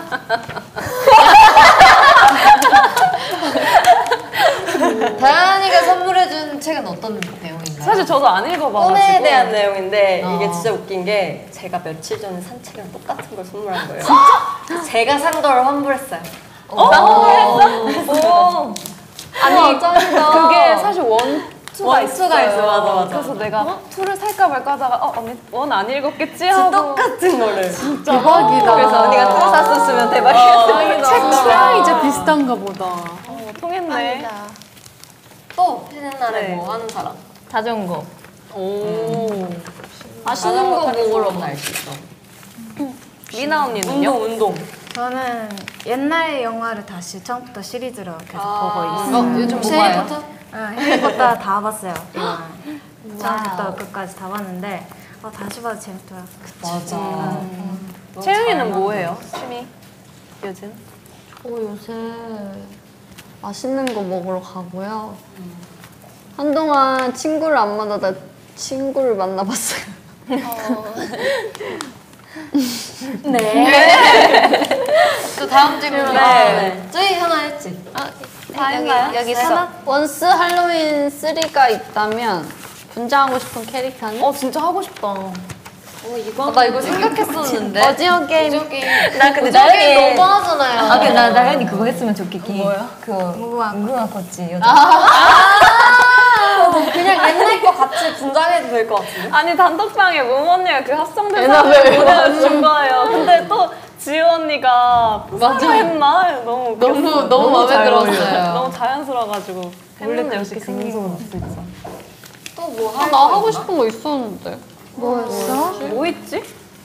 다현이가 선물해준 책은 어떤 내용인가요? 사실 저도 안 읽어봐가지고 꿈에 대한 내용인데 어. 이게 진짜 웃긴 게 제가 며칠 전에 산 책이랑 똑같은 걸 선물한 거예요. 진짜? 제가 산 걸 환불했어요. 어? 오. 아니 그게 사실 원, 원투가 원투가 있어요. 있어, 맞아, 맞아. 그래서 내가 투를 살까 말까 하다가 어 언니 원 안 읽었겠지 진짜 하고 똑같은 거를. 대박이다. 그래서 언니가 투 샀었으면 대박이었어. 책 취향이 비슷한가 보다. 어, 통했네. 또 쉬는 날에 네. 뭐 하는 사람? 자전거. 오. 맛있는 거 먹으러 갈수 있어. 미나 언니는요? 운동 운동. 저는 옛날 영화를 다시 처음부터 시리즈로 계속 아. 보고 있어요. 어, 요즘 뭐 봐요? 해리포터? 아, 해리포터 다 봤어요. 이거는. 처음부터 끝까지 다 봤는데 어, 다시 봐도 재밌더라. 맞아. 음. 채영이는 뭐예요? 취미? 요즘? 어, 요새 맛있는 거 먹으러 가고요. 한동안 친구를 안 만나다 친구를 만나봤어요. 또 다음 질문. 네. 저희 하나 했지. 다 했나요? 여기 있어. 원스 할로윈 쓰리가 있다면 분장하고 싶은 캐릭터는? 어 진짜 하고 싶다. 아, 나 이거 생각했었는데. 오징어 게임. 나 근데 저기 나연이 너무 하잖아요. 아, 근데 나 나연이 그거 했으면 좋겠긴. 뭐요? 그 무궁화 무궁화 꽃이 여자. 그냥 옛날 거 같이 분장해도 될 것 같은데? 아니 단톡방에 모 언니가 그 합성대사를 보내준 거예요. 근데 또 지우 언니가 포스터 했나? 너무 웃겼어. 너무 너무 마음에 잘 어울려요. 들었어요. 너무 자연스러워가지고 원래 했는데 그렇게 역시 생긴 건 없을까? 또 뭐 아, 할 나 거 하고 있나? 싶은 거 있었는데. 뭐였어? 뭐 있지?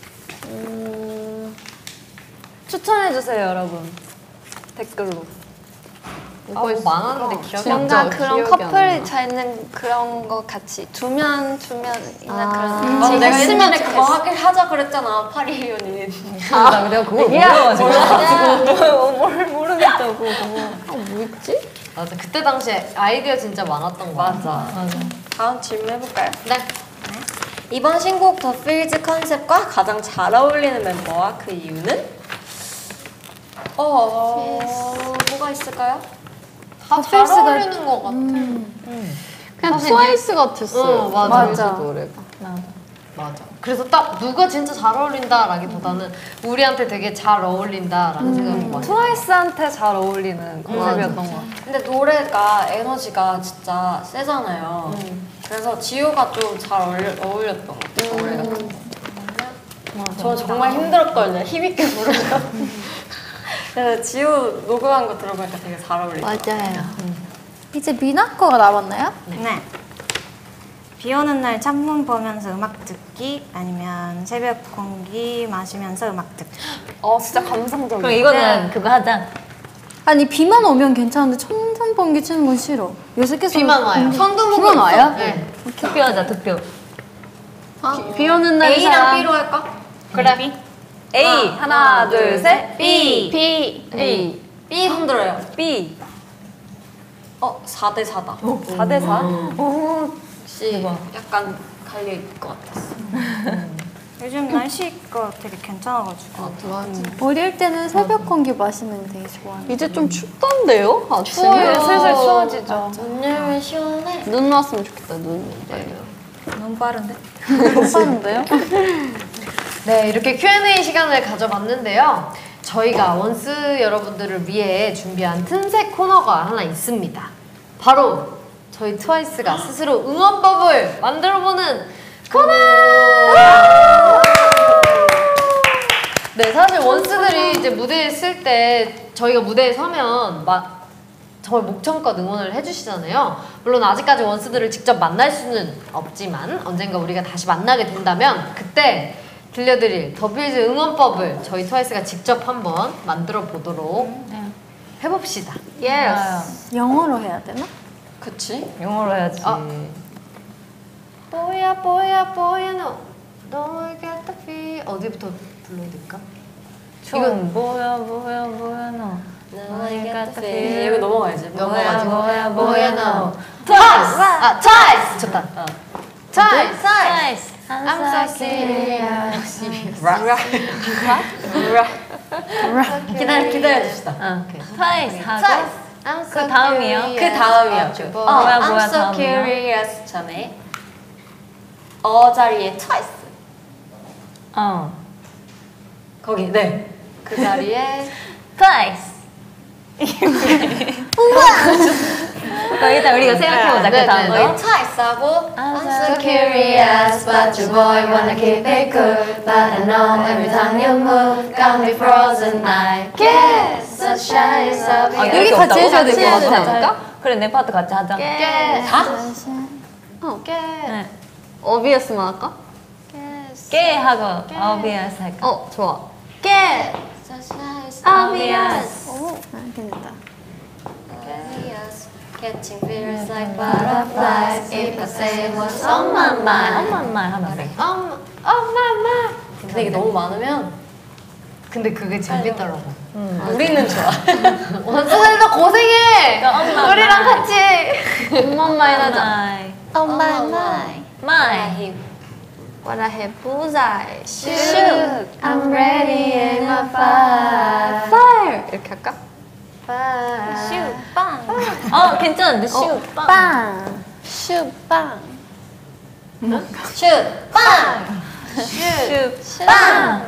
추천해주세요 여러분 댓글로. 아, 뭐 많았는데 기억이 안 뭔가 나. 그런 기억이 안 커플 나. 차 있는 그런 거 같이 두면 두면이나 아. 그런. 맞아, 내가 했으면 옛날에 그거 좋겠어. 하길 하자 그랬잖아. 파리 연인. 나 내가 그걸 몰라가지고. 뭘 모르겠다고 그거. 뭐 있지? 맞아. 그때 당시에 아이디어 진짜 많았던 거 같아. 맞아. 다음 질문 해볼까요? 네. 이번 신곡 더 필즈 컨셉과 가장 잘 어울리는 멤버와 그 이유는? 어, 뭐가 있을까요? 다 잘 필스가- 어울리는 것 같아. 그냥 트와이스 같았어요. 응, 맞아. 맞아. 노래가. 맞아. 그래서 딱 누가 진짜 잘 어울린다라기보다는 우리한테 되게 잘 어울린다라는 생각이 많이. 트와이스한테 잘 어울리는 컨셉이었던 것 같아. 근데 노래가 에너지가 진짜 세잖아요. 그래서 지효가 좀 잘 어울렸던 것 같아요. 노래 같은 거. 저 정말 힘들었거든요. 힘있게 부르고. 그래서 지효 녹음한 거 들어보니까 되게 잘 어울리더라고요. 맞아요. 이제 미나 거가 남았나요? 네. 비 오는 날 창문 보면서 음악 듣기 아니면 새벽 공기 마시면서 음악 듣기. 어 진짜 감성적이야. 그럼 이거는 그거 하자. 아니 비만 오면 괜찮은데 천둥 번개 치는 건 싫어. 요새 계속 비만 와요. 천둥 번개 비만 와요? 네. 투표하자 투표. 비, 비 오는 날 A랑 사람. B로 할까? 그래. A 하나 둘 셋 B. B. A B 흔들어요. B 어, 사 대 사다. 사 대 사. 혹시 약간 갈려있을 것 같았어. 요즘 날씨가 되게 괜찮아가지고. 어릴 때는 새벽 공기 마시는 게 되게 좋아해. 이제 좀 춥던데요? 아침에? 추워요. 슬슬 추워지죠. 문 열면 시원해. 눈 왔으면 좋겠다, 눈. 너무 빠른데? 못 사는데요? 네, 이렇게 큐 앤 에이 시간을 가져봤는데요. 저희가 원스 여러분들을 위해 준비한 틈새 코너가 하나 있습니다. 바로 저희 트와이스가 스스로 응원법을 만들어보는 코너! 네, 사실 원스들이 이제 무대에 쓸 때 저희가 무대에 서면 막 정말 목청껏 응원을 해주시잖아요. 물론 아직까지 원스들을 직접 만날 수는 없지만 언젠가 우리가 다시 만나게 된다면 그때 들려드릴 더필즈 응원법을 저희 트와이스가 직접 한번 만들어 보도록 해봅시다. 예스. 영어로 해야 되나? 그치? 영어로 해야지. 아. 뽀야 뽀야 뽀야 너 Don't get the feel 어디부터 불러야 될까? 이건 뭐야 뭐야 뭐야 너. 이거 넘어가야지. 넘어가지. 뭐야 뭐야 너. 트와이스! 아 트와이스! 좋다. 트와이스! 트와이스. I'm so serious. 기다려, 기다려줍시다. 어. 트와이스 하고 트와이스! I'm so 그 다음이요? curious. 그 다음이요. 어, 어, 뭐야, I'm 뭐야, so 다음이요? curious 전에 어 자리에 트와이스. 어. 거기, 네. 그 자리에 트와이스. 그럼 일단 우리가 생각해보자. 그 다음 네, 네. 거. 트와이스하고 I'm so curious, but your boy wanna keep it cool. But I know every time you move, got me frozen. I guess the shine is up 아, here. 여기 같이 해줘야 될것 같이 같아. 해주지 않을까? 그래, 내 파트 같이 하자. 다? 네. 어비어스만 할까? 깨 하고 obvious 할까? 어, 좋아. Guess the shine is obvious. 오, 아, 괜찮다. Obvious. Catching feelings like butterflies. If I say what's on my mind. 엄마 말 하면 돼. 엄마, 엄마, 근데 이게 너무 많으면 근데 그게 재밌더라고. 우리는 좋아. 원수들도 고생해. 엄마, 우리랑 엄마. 같이. 엄마말 하자. Oh my my. 말. What I have bullseye. Shoot. I'm ready in my fire. Fire. 이렇게 할까? 슈, 빵. 어, 괜찮은데? 쉬우. 빵. 슈빵. 슛! 빵! 슛. 빵.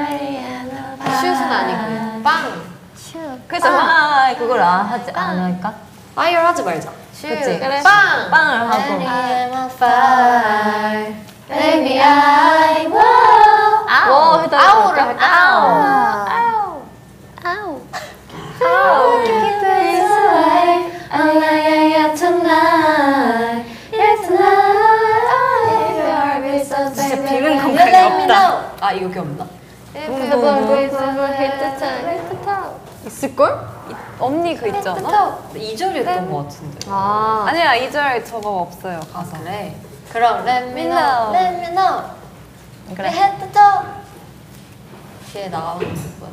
슛은 아니고 빵. 그래서 막 그걸 안 하지 안 할까? 파이어 하지 말자. 슛. 그치? 빵. 빵을 하고. In my fire. Baby I will. 워 해달라고 아우를 할까? 할까? 아우. 아우. Keep it away. Oh yeah yeah yeah tonight. Yeah tonight. If your heart beats so 진짜 baby, 비는 you 공간이 let me 없다. know. 아, 이거 기억나? If your heart beats over, hit the top, hit the top, 있을걸? 이- 언니 그 hit the 있잖아. top. 이 절이었던 것 같은데. 아. 아니야 이 절 저거 없어요. 아, 그래? 그럼 let me Let me know. know. Let me know. 그래. Hit the top. 뒤에 나오는 부분.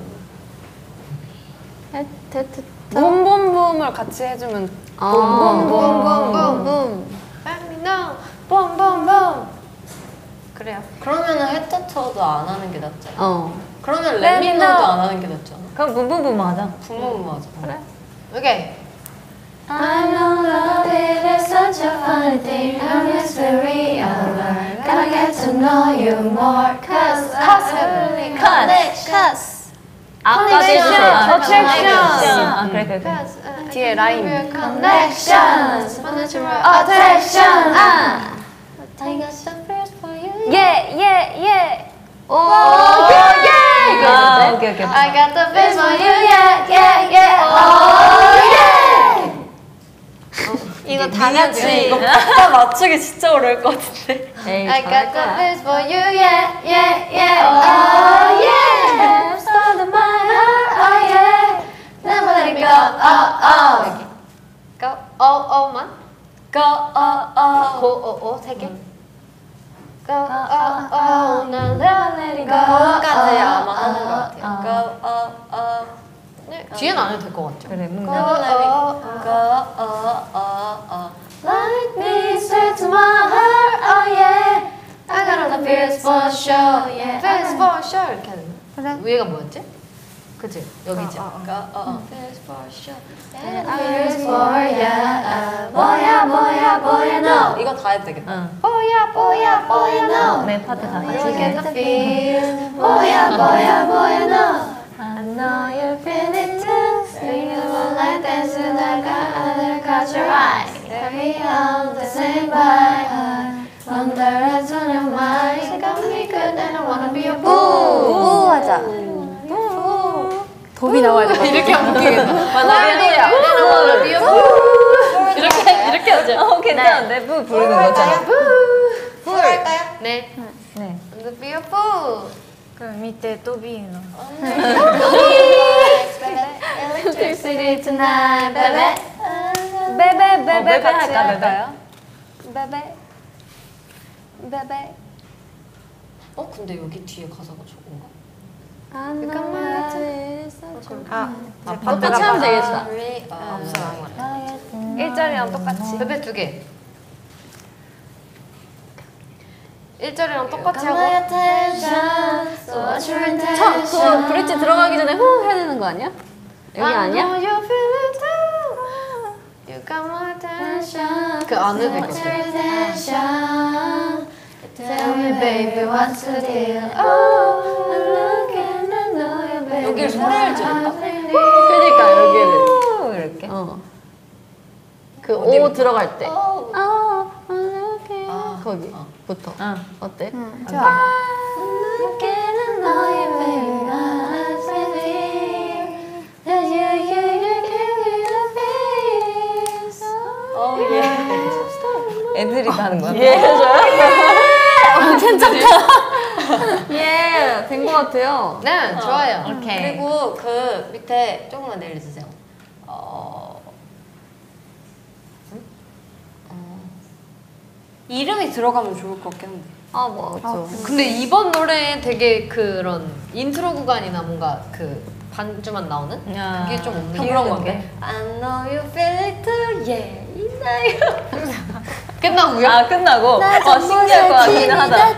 붐붐붐을 같이 해주면 아. 붐붐붐붐붐. Let me know. 봄봄봄. 그래요. 그러면은 헤드터도 안 하는 게 낫지 않아? 어. 그러면 Let me 레미노도 know. 안 하는 게 낫지 않아? 그럼 붐붐붐 하자. 부모는 맞아. 그래? 오케이. I know love it is such a funny thing. A mystery of love. Gotta get to know you more. Cause I really connect. Cause. 아까 Connection. Attraction. 아, 그래, 그래, 그래. 뒤에 라임. Connections. Attraction. Ah. I got some fears for you. 예예예. 오, 아, 오케이, 오케이. I got the fears for you. Yeah, yeah, yeah. Oh, yeah. 이거 다 같이. 이거 박자 맞추기 진짜 어려울 것 같은데. 에이, I 잘할 got the 거야. fears for you. Yeah, yeah, yeah. Oh, yeah. Start of my heart. Oh, yeah. Never let it go. Oh, oh. Go. 어, 어만. Go, oh, oh. 고, 어, 어, 세 개. Go, oh, oh. Now never let it go. 거기까지 어, 아마 어, 하는 것 어, 같아요. 어. Go, oh, oh. 네, 뒤에는 안 해도 될 것 같죠? 그래, 뭔가. Never let it go. Go, oh, oh, oh. Like me straight to my heart. Oh, yeah. I got all the fears for sure. Yeah. Feels for sure 이렇게 해야 되나? 그래. 위에가 뭐였지? 그치? 여기지? Go, oh, oh. Fears for sure. Yeah. Fears for yeah. 뭐야 뭐야 뭐야 no. 이거 다 해도 되겠다. 응. 뭐야 뭐야 뭐야 no. 내 파트 다 You 같이 get 해. the feels. 뭐야 뭐야 뭐야 no. I know you feel it too. Sing the moonlight dancing like another caught your eyes. Carry on the same vibe. Wonder is on your mind. You got me good and I wanna be a fool. 우 하자. 돕이 나와야 돼. 이렇게 하면 웃기겠다. 만나야 이렇게, 이렇게 하죠. 어, 괜찮은데? 부 부르는 거잖아. Fool 할까요? 네. 네. And be a fool. 그럼 밑에 또 비는. Electricity tonight, baby. 베베 어, 베베 베베 같이 할까, 베베? 할까요? 베베. 베베. 어, 근데 여기 뒤에 가사가 저건가? 아, 이제 똑같이 하면 되겠다. 아, 없어. 일 절이랑 똑같이. 베베 두 개. 일 절이랑 똑같이 Got my 하고. attention. So what's your 첫, intention? 그 브릿지 들어가기 전에 후 해야 되는 거 아니야? 여기 I 아니야? know you feel it too. You got my attention. 그 안에 What's your 되겠지. intention? Tell me, baby, what's the deal? Oh, I'm looking, I know you, baby. 여기를 소리를 지른다? 그러니까 여기를. 우 이렇게. 어. 그 오 들어갈 때. 어. 아, 이렇게. 아, 거기부터. 어. 어때? 응, 좋아. 느끼는 너의 baby 어, 예. 애들이 다 하는 거야? 예, 해줘요? 예, 된 것 같아요. 네, 좋아요. 오케이. 그리고 그 밑에 조금만 내려주세요. 어... 음? 어... 이름이 들어가면 좋을 것 같긴 한데. 아, 맞죠. 근데 이번 노래에 되게 그런 인트로 구간이나 뭔가 그 반주만 나오는 야. 그게 좀 없는 그런 게 건데. I know you feel it too, yeah. 끝나고요? 아 끝나고? 어 신기할 것 같긴 하다.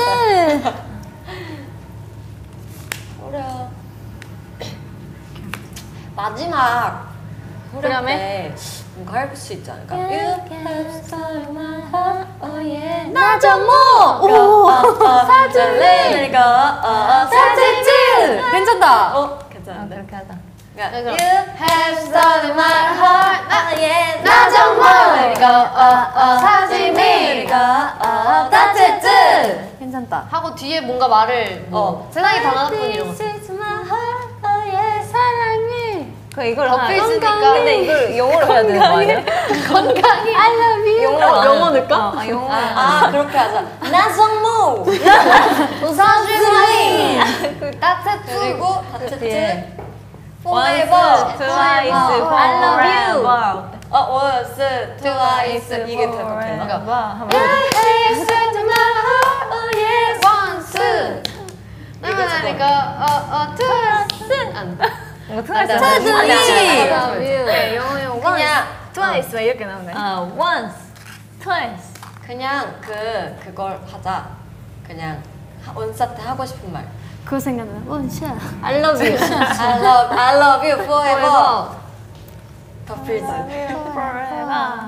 어려. 마지막 후렴 때 뭔가 할 수 있지 않을까? You have stolen my heart, oh yeah. 나좀 오! 사진 내가 사진 괜찮다. 어? 아, 괜찮은데? 그렇게 하자. 그러니까 You have stolen my heart, oh yeah. 나 정말 이거 어어 사진 내가 따뜻 괜찮다. 하고 뒤에 뭔가 말을 뭐 어. 세상에 단 하나뿐 이런 거. 그 이걸 더 하나- 필수니까. 근데 이걸 영어로 해야 되는 거 아니야? 건강히 I love you. 영어로 안 영어 해. 넣을까? 어, 아, 영어. 아 그렇게 하자. 나성모 그 따뜻 그리고 뒤에. 따뜻 Once, forever. twice, I love you. forever. 어 once, twice 이게 더 되나? forever. 한번 once. 나니까 어어 twice. 안 돼. 이거 트와이스 맞아. 하는 거 아니야? I 아니야. love you. 네, 영어 영어. 그냥 트와이스 이렇게 나오네. 아, once, twice. 그냥 그 그걸 하자. 그냥 온사태 하고 싶은 말. 그거 생각나. 원샷. I love you. I love I love you forever. 더필즈. forever.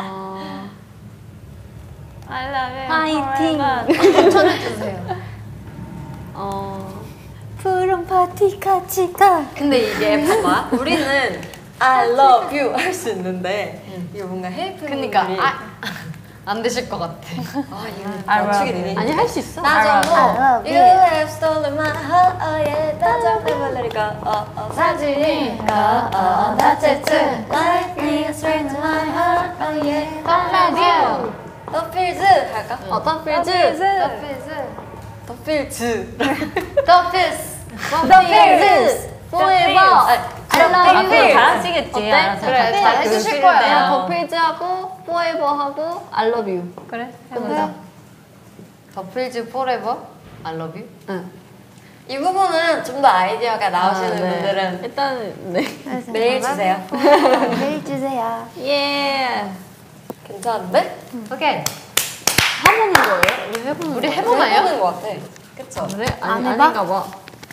I love you 파이팅. forever. 추천해주세요. 어. 푸른 파티 같이 가. 근데 이게 봐봐. 우리는 I love you 할 수 있는데 이게 뭔가 헬프님이 그니까 아, 안 되실 것 같아. 아 이거 I love 맞추게 you. 되니? 아니 할 수 있어. 나 정도 I love You you. have stolen my heart, oh yeah. 나 정도 말리니까 어 어 사진이가 어 따뜻 Lightning straight to my heart, oh yeah. I love you. 더필즈 할까? 어떤 필즈? 더필즈. 더필즈. 더필즈. 더필즈. forever. I love you. 잘하시겠지. 어때? 알아서. 그래, 각자 잘 그 해주실 필드 거야. 내요. 더 필즈 하고 forever 하고 I love you. 그래, 해보자. 더필즈 포레버. I love you. 응. 이 부분은 좀 더 아이디어가 나오시는 아, 네. 분들은 일단 네. 메일 주세요. 메일 주세요. 예. 괜찮은데? 오케이. 해보는 거예요? 우리 해보는 우리 거예요? 해보나요? 해보는 것 같아. 그쵸? 그래? 안 아니, 해봐? 아닌가 봐.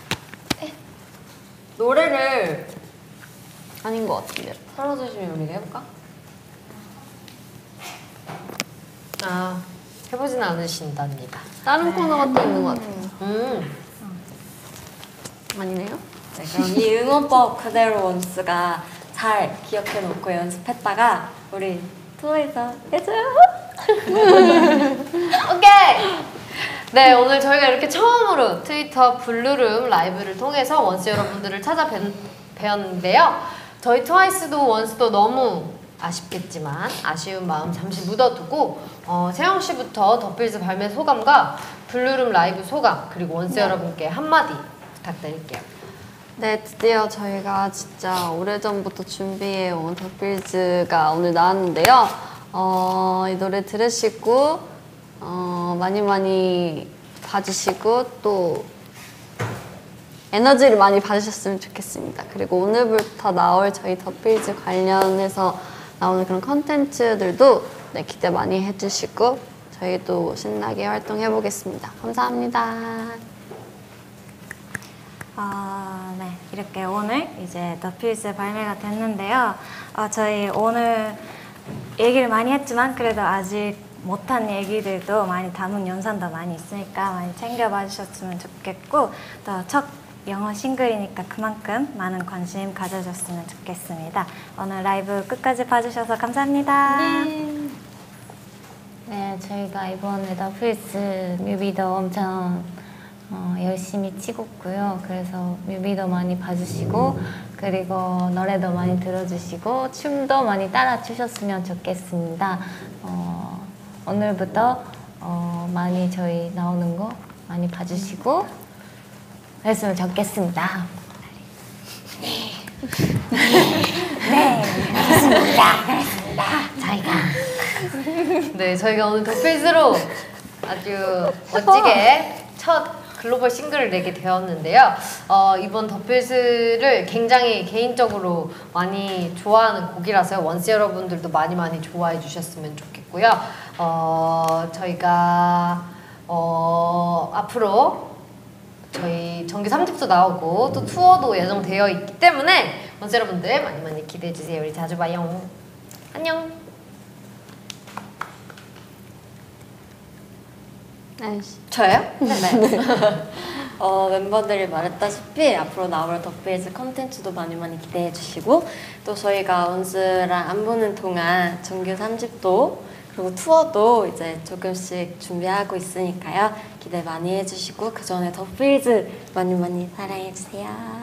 노래를 아닌 것 같은데. 틀어주시면 우리가 해볼까? 아, 해보진 않으신답니다. 다른 코너가 또 있는 것 같아요. 음. 아니네요? 네, 그럼 이 응원법 그대로 원스가 잘 기억해놓고 연습했다가 우리 투어에서 해줘요. 오케이. 네, 오늘 저희가 이렇게 처음으로 트위터 블루룸 라이브를 통해서 원스 여러분들을 찾아뵈었는데요. 저희 트와이스도 원스도 너무 아쉽겠지만 아쉬운 마음 잠시 묻어두고 어, 세영 씨부터 더필즈 발매 소감과 블루룸 라이브 소감 그리고 원스 여러분께 한마디 부탁드릴게요. 네, 드디어 저희가 진짜 오래전부터 준비해온 더필즈가 오늘 나왔는데요. 어, 이 노래 들으시고 어, 많이 많이 봐주시고 또 에너지를 많이 받으셨으면 좋겠습니다. 그리고 오늘부터 나올 저희 더필즈 관련해서 나오는 그런 컨텐츠들도 네, 기대 많이 해주시고 저희도 신나게 활동해보겠습니다. 감사합니다. 어, 네, 이렇게 오늘 이제 더필즈 발매가 됐는데요. 어, 저희 오늘 얘기를 많이 했지만 그래도 아직 못한 얘기들도 많이 담은 영상도 많이 있으니까 많이 챙겨봐 주셨으면 좋겠고 또 첫 영어 싱글이니까 그만큼 많은 관심 가져줬으면 좋겠습니다. 오늘 라이브 끝까지 봐주셔서 감사합니다. 네, 저희가 이번에 더필스 뮤비도 엄청 어, 열심히 찍었고요. 그래서 뮤비도 많이 봐주시고 그리고 노래도 많이 들어주시고 춤도 많이 따라주셨으면 좋겠습니다. 어, 오늘부터 어, 많이 저희 나오는 거 많이 봐주시고 그랬으면 좋겠습니다. 네. 네, 그렇습니다. 그렇습니다. 저희가 네, 저희가 오늘 더필스로 아주 멋지게 첫 글로벌 싱글을 내게 되었는데요. 어, 이번 더필스를 굉장히 개인적으로 많이 좋아하는 곡이라서요. 원스 여러분들도 많이 많이 좋아해 주셨으면 좋겠고요. 어, 저희가 어, 앞으로 저희 정규 삼 집도 나오고 또 투어도 예정되어 있기 때문에 원스 여러분들 많이 많이 기대해 주세요. 우리 자주 봐요. 안녕. 저요? 네. 어, 멤버들이 말했다시피 앞으로 나올 더필스 컨텐츠도 많이 많이 기대해 주시고 또 저희가 원스랑 안 보는 동안 정규 삼 집도 그리고 투어도 이제 조금씩 준비하고 있으니까요. 기대 많이 해주시고 그 전에 더필스 많이 많이 사랑해 주세요.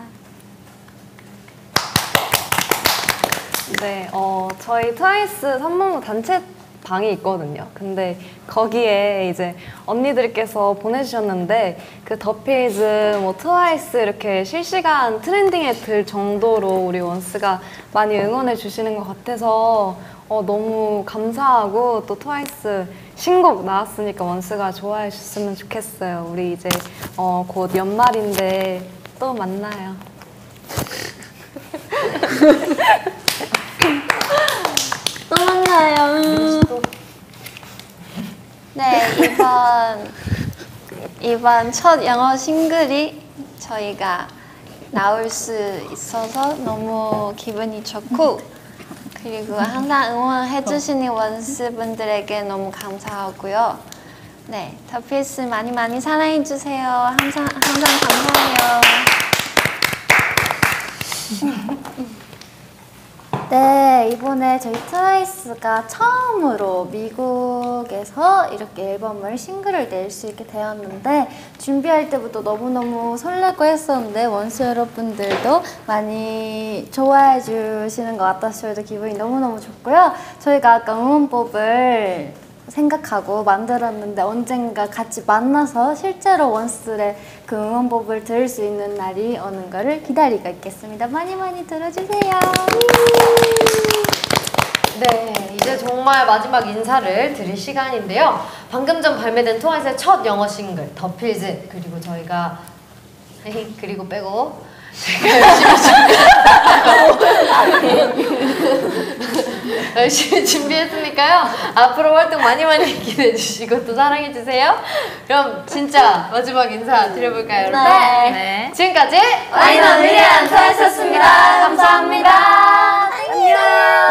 네, 어, 저희 트와이스 삼 본부 단체 방이 있거든요. 근데 거기에 이제 언니들께서 보내주셨는데 그 더필즈, 뭐 트와이스 이렇게 실시간 트렌딩에 들 정도로 우리 원스가 많이 응원해 주시는 것 같아서 어, 너무 감사하고 또 트와이스 신곡 나왔으니까 원스가 좋아해 주셨으면 좋겠어요. 우리 이제 어, 곧 연말인데 또 만나요. 또 만나요. 네, 이번 이번 첫 영어 싱글이 저희가 나올 수 있어서 너무 기분이 좋고 그리고 항상 응원해주시는 원스분들에게 너무 감사하고요. 네, 더필스 많이 많이 사랑해주세요. 항상 항상 감사해요. 네, 이번에 저희 트와이스가 처음으로 미국에서 이렇게 앨범을 싱글을 낼 수 있게 되었는데 준비할 때부터 너무너무 설레고 했었는데 원스 여러분들도 많이 좋아해 주시는 것 같아서 저희도 기분이 너무너무 좋고요. 저희가 아까 응원법을 생각하고 만들었는데 언젠가 같이 만나서 실제로 원스의 그 응원법을 들을 수 있는 날이 오는 거를 기다리고 있겠습니다. 많이 많이 들어주세요. 네, 이제 정말 마지막 인사를 드릴 시간인데요. 방금 전 발매된 트와이스의 첫 영어 싱글 더필즈 그리고 저희가 그리고 빼고 제가 열심히 준비 열심히 준비했으니까요. 앞으로 활동 많이 많이 기대해 주시고 또 사랑해 주세요. 그럼 진짜 마지막 인사 드려볼까요, 여러분? 네. 네. 지금까지 와인 언 위리안 트와이스였습니다. 감사합니다. 안녕.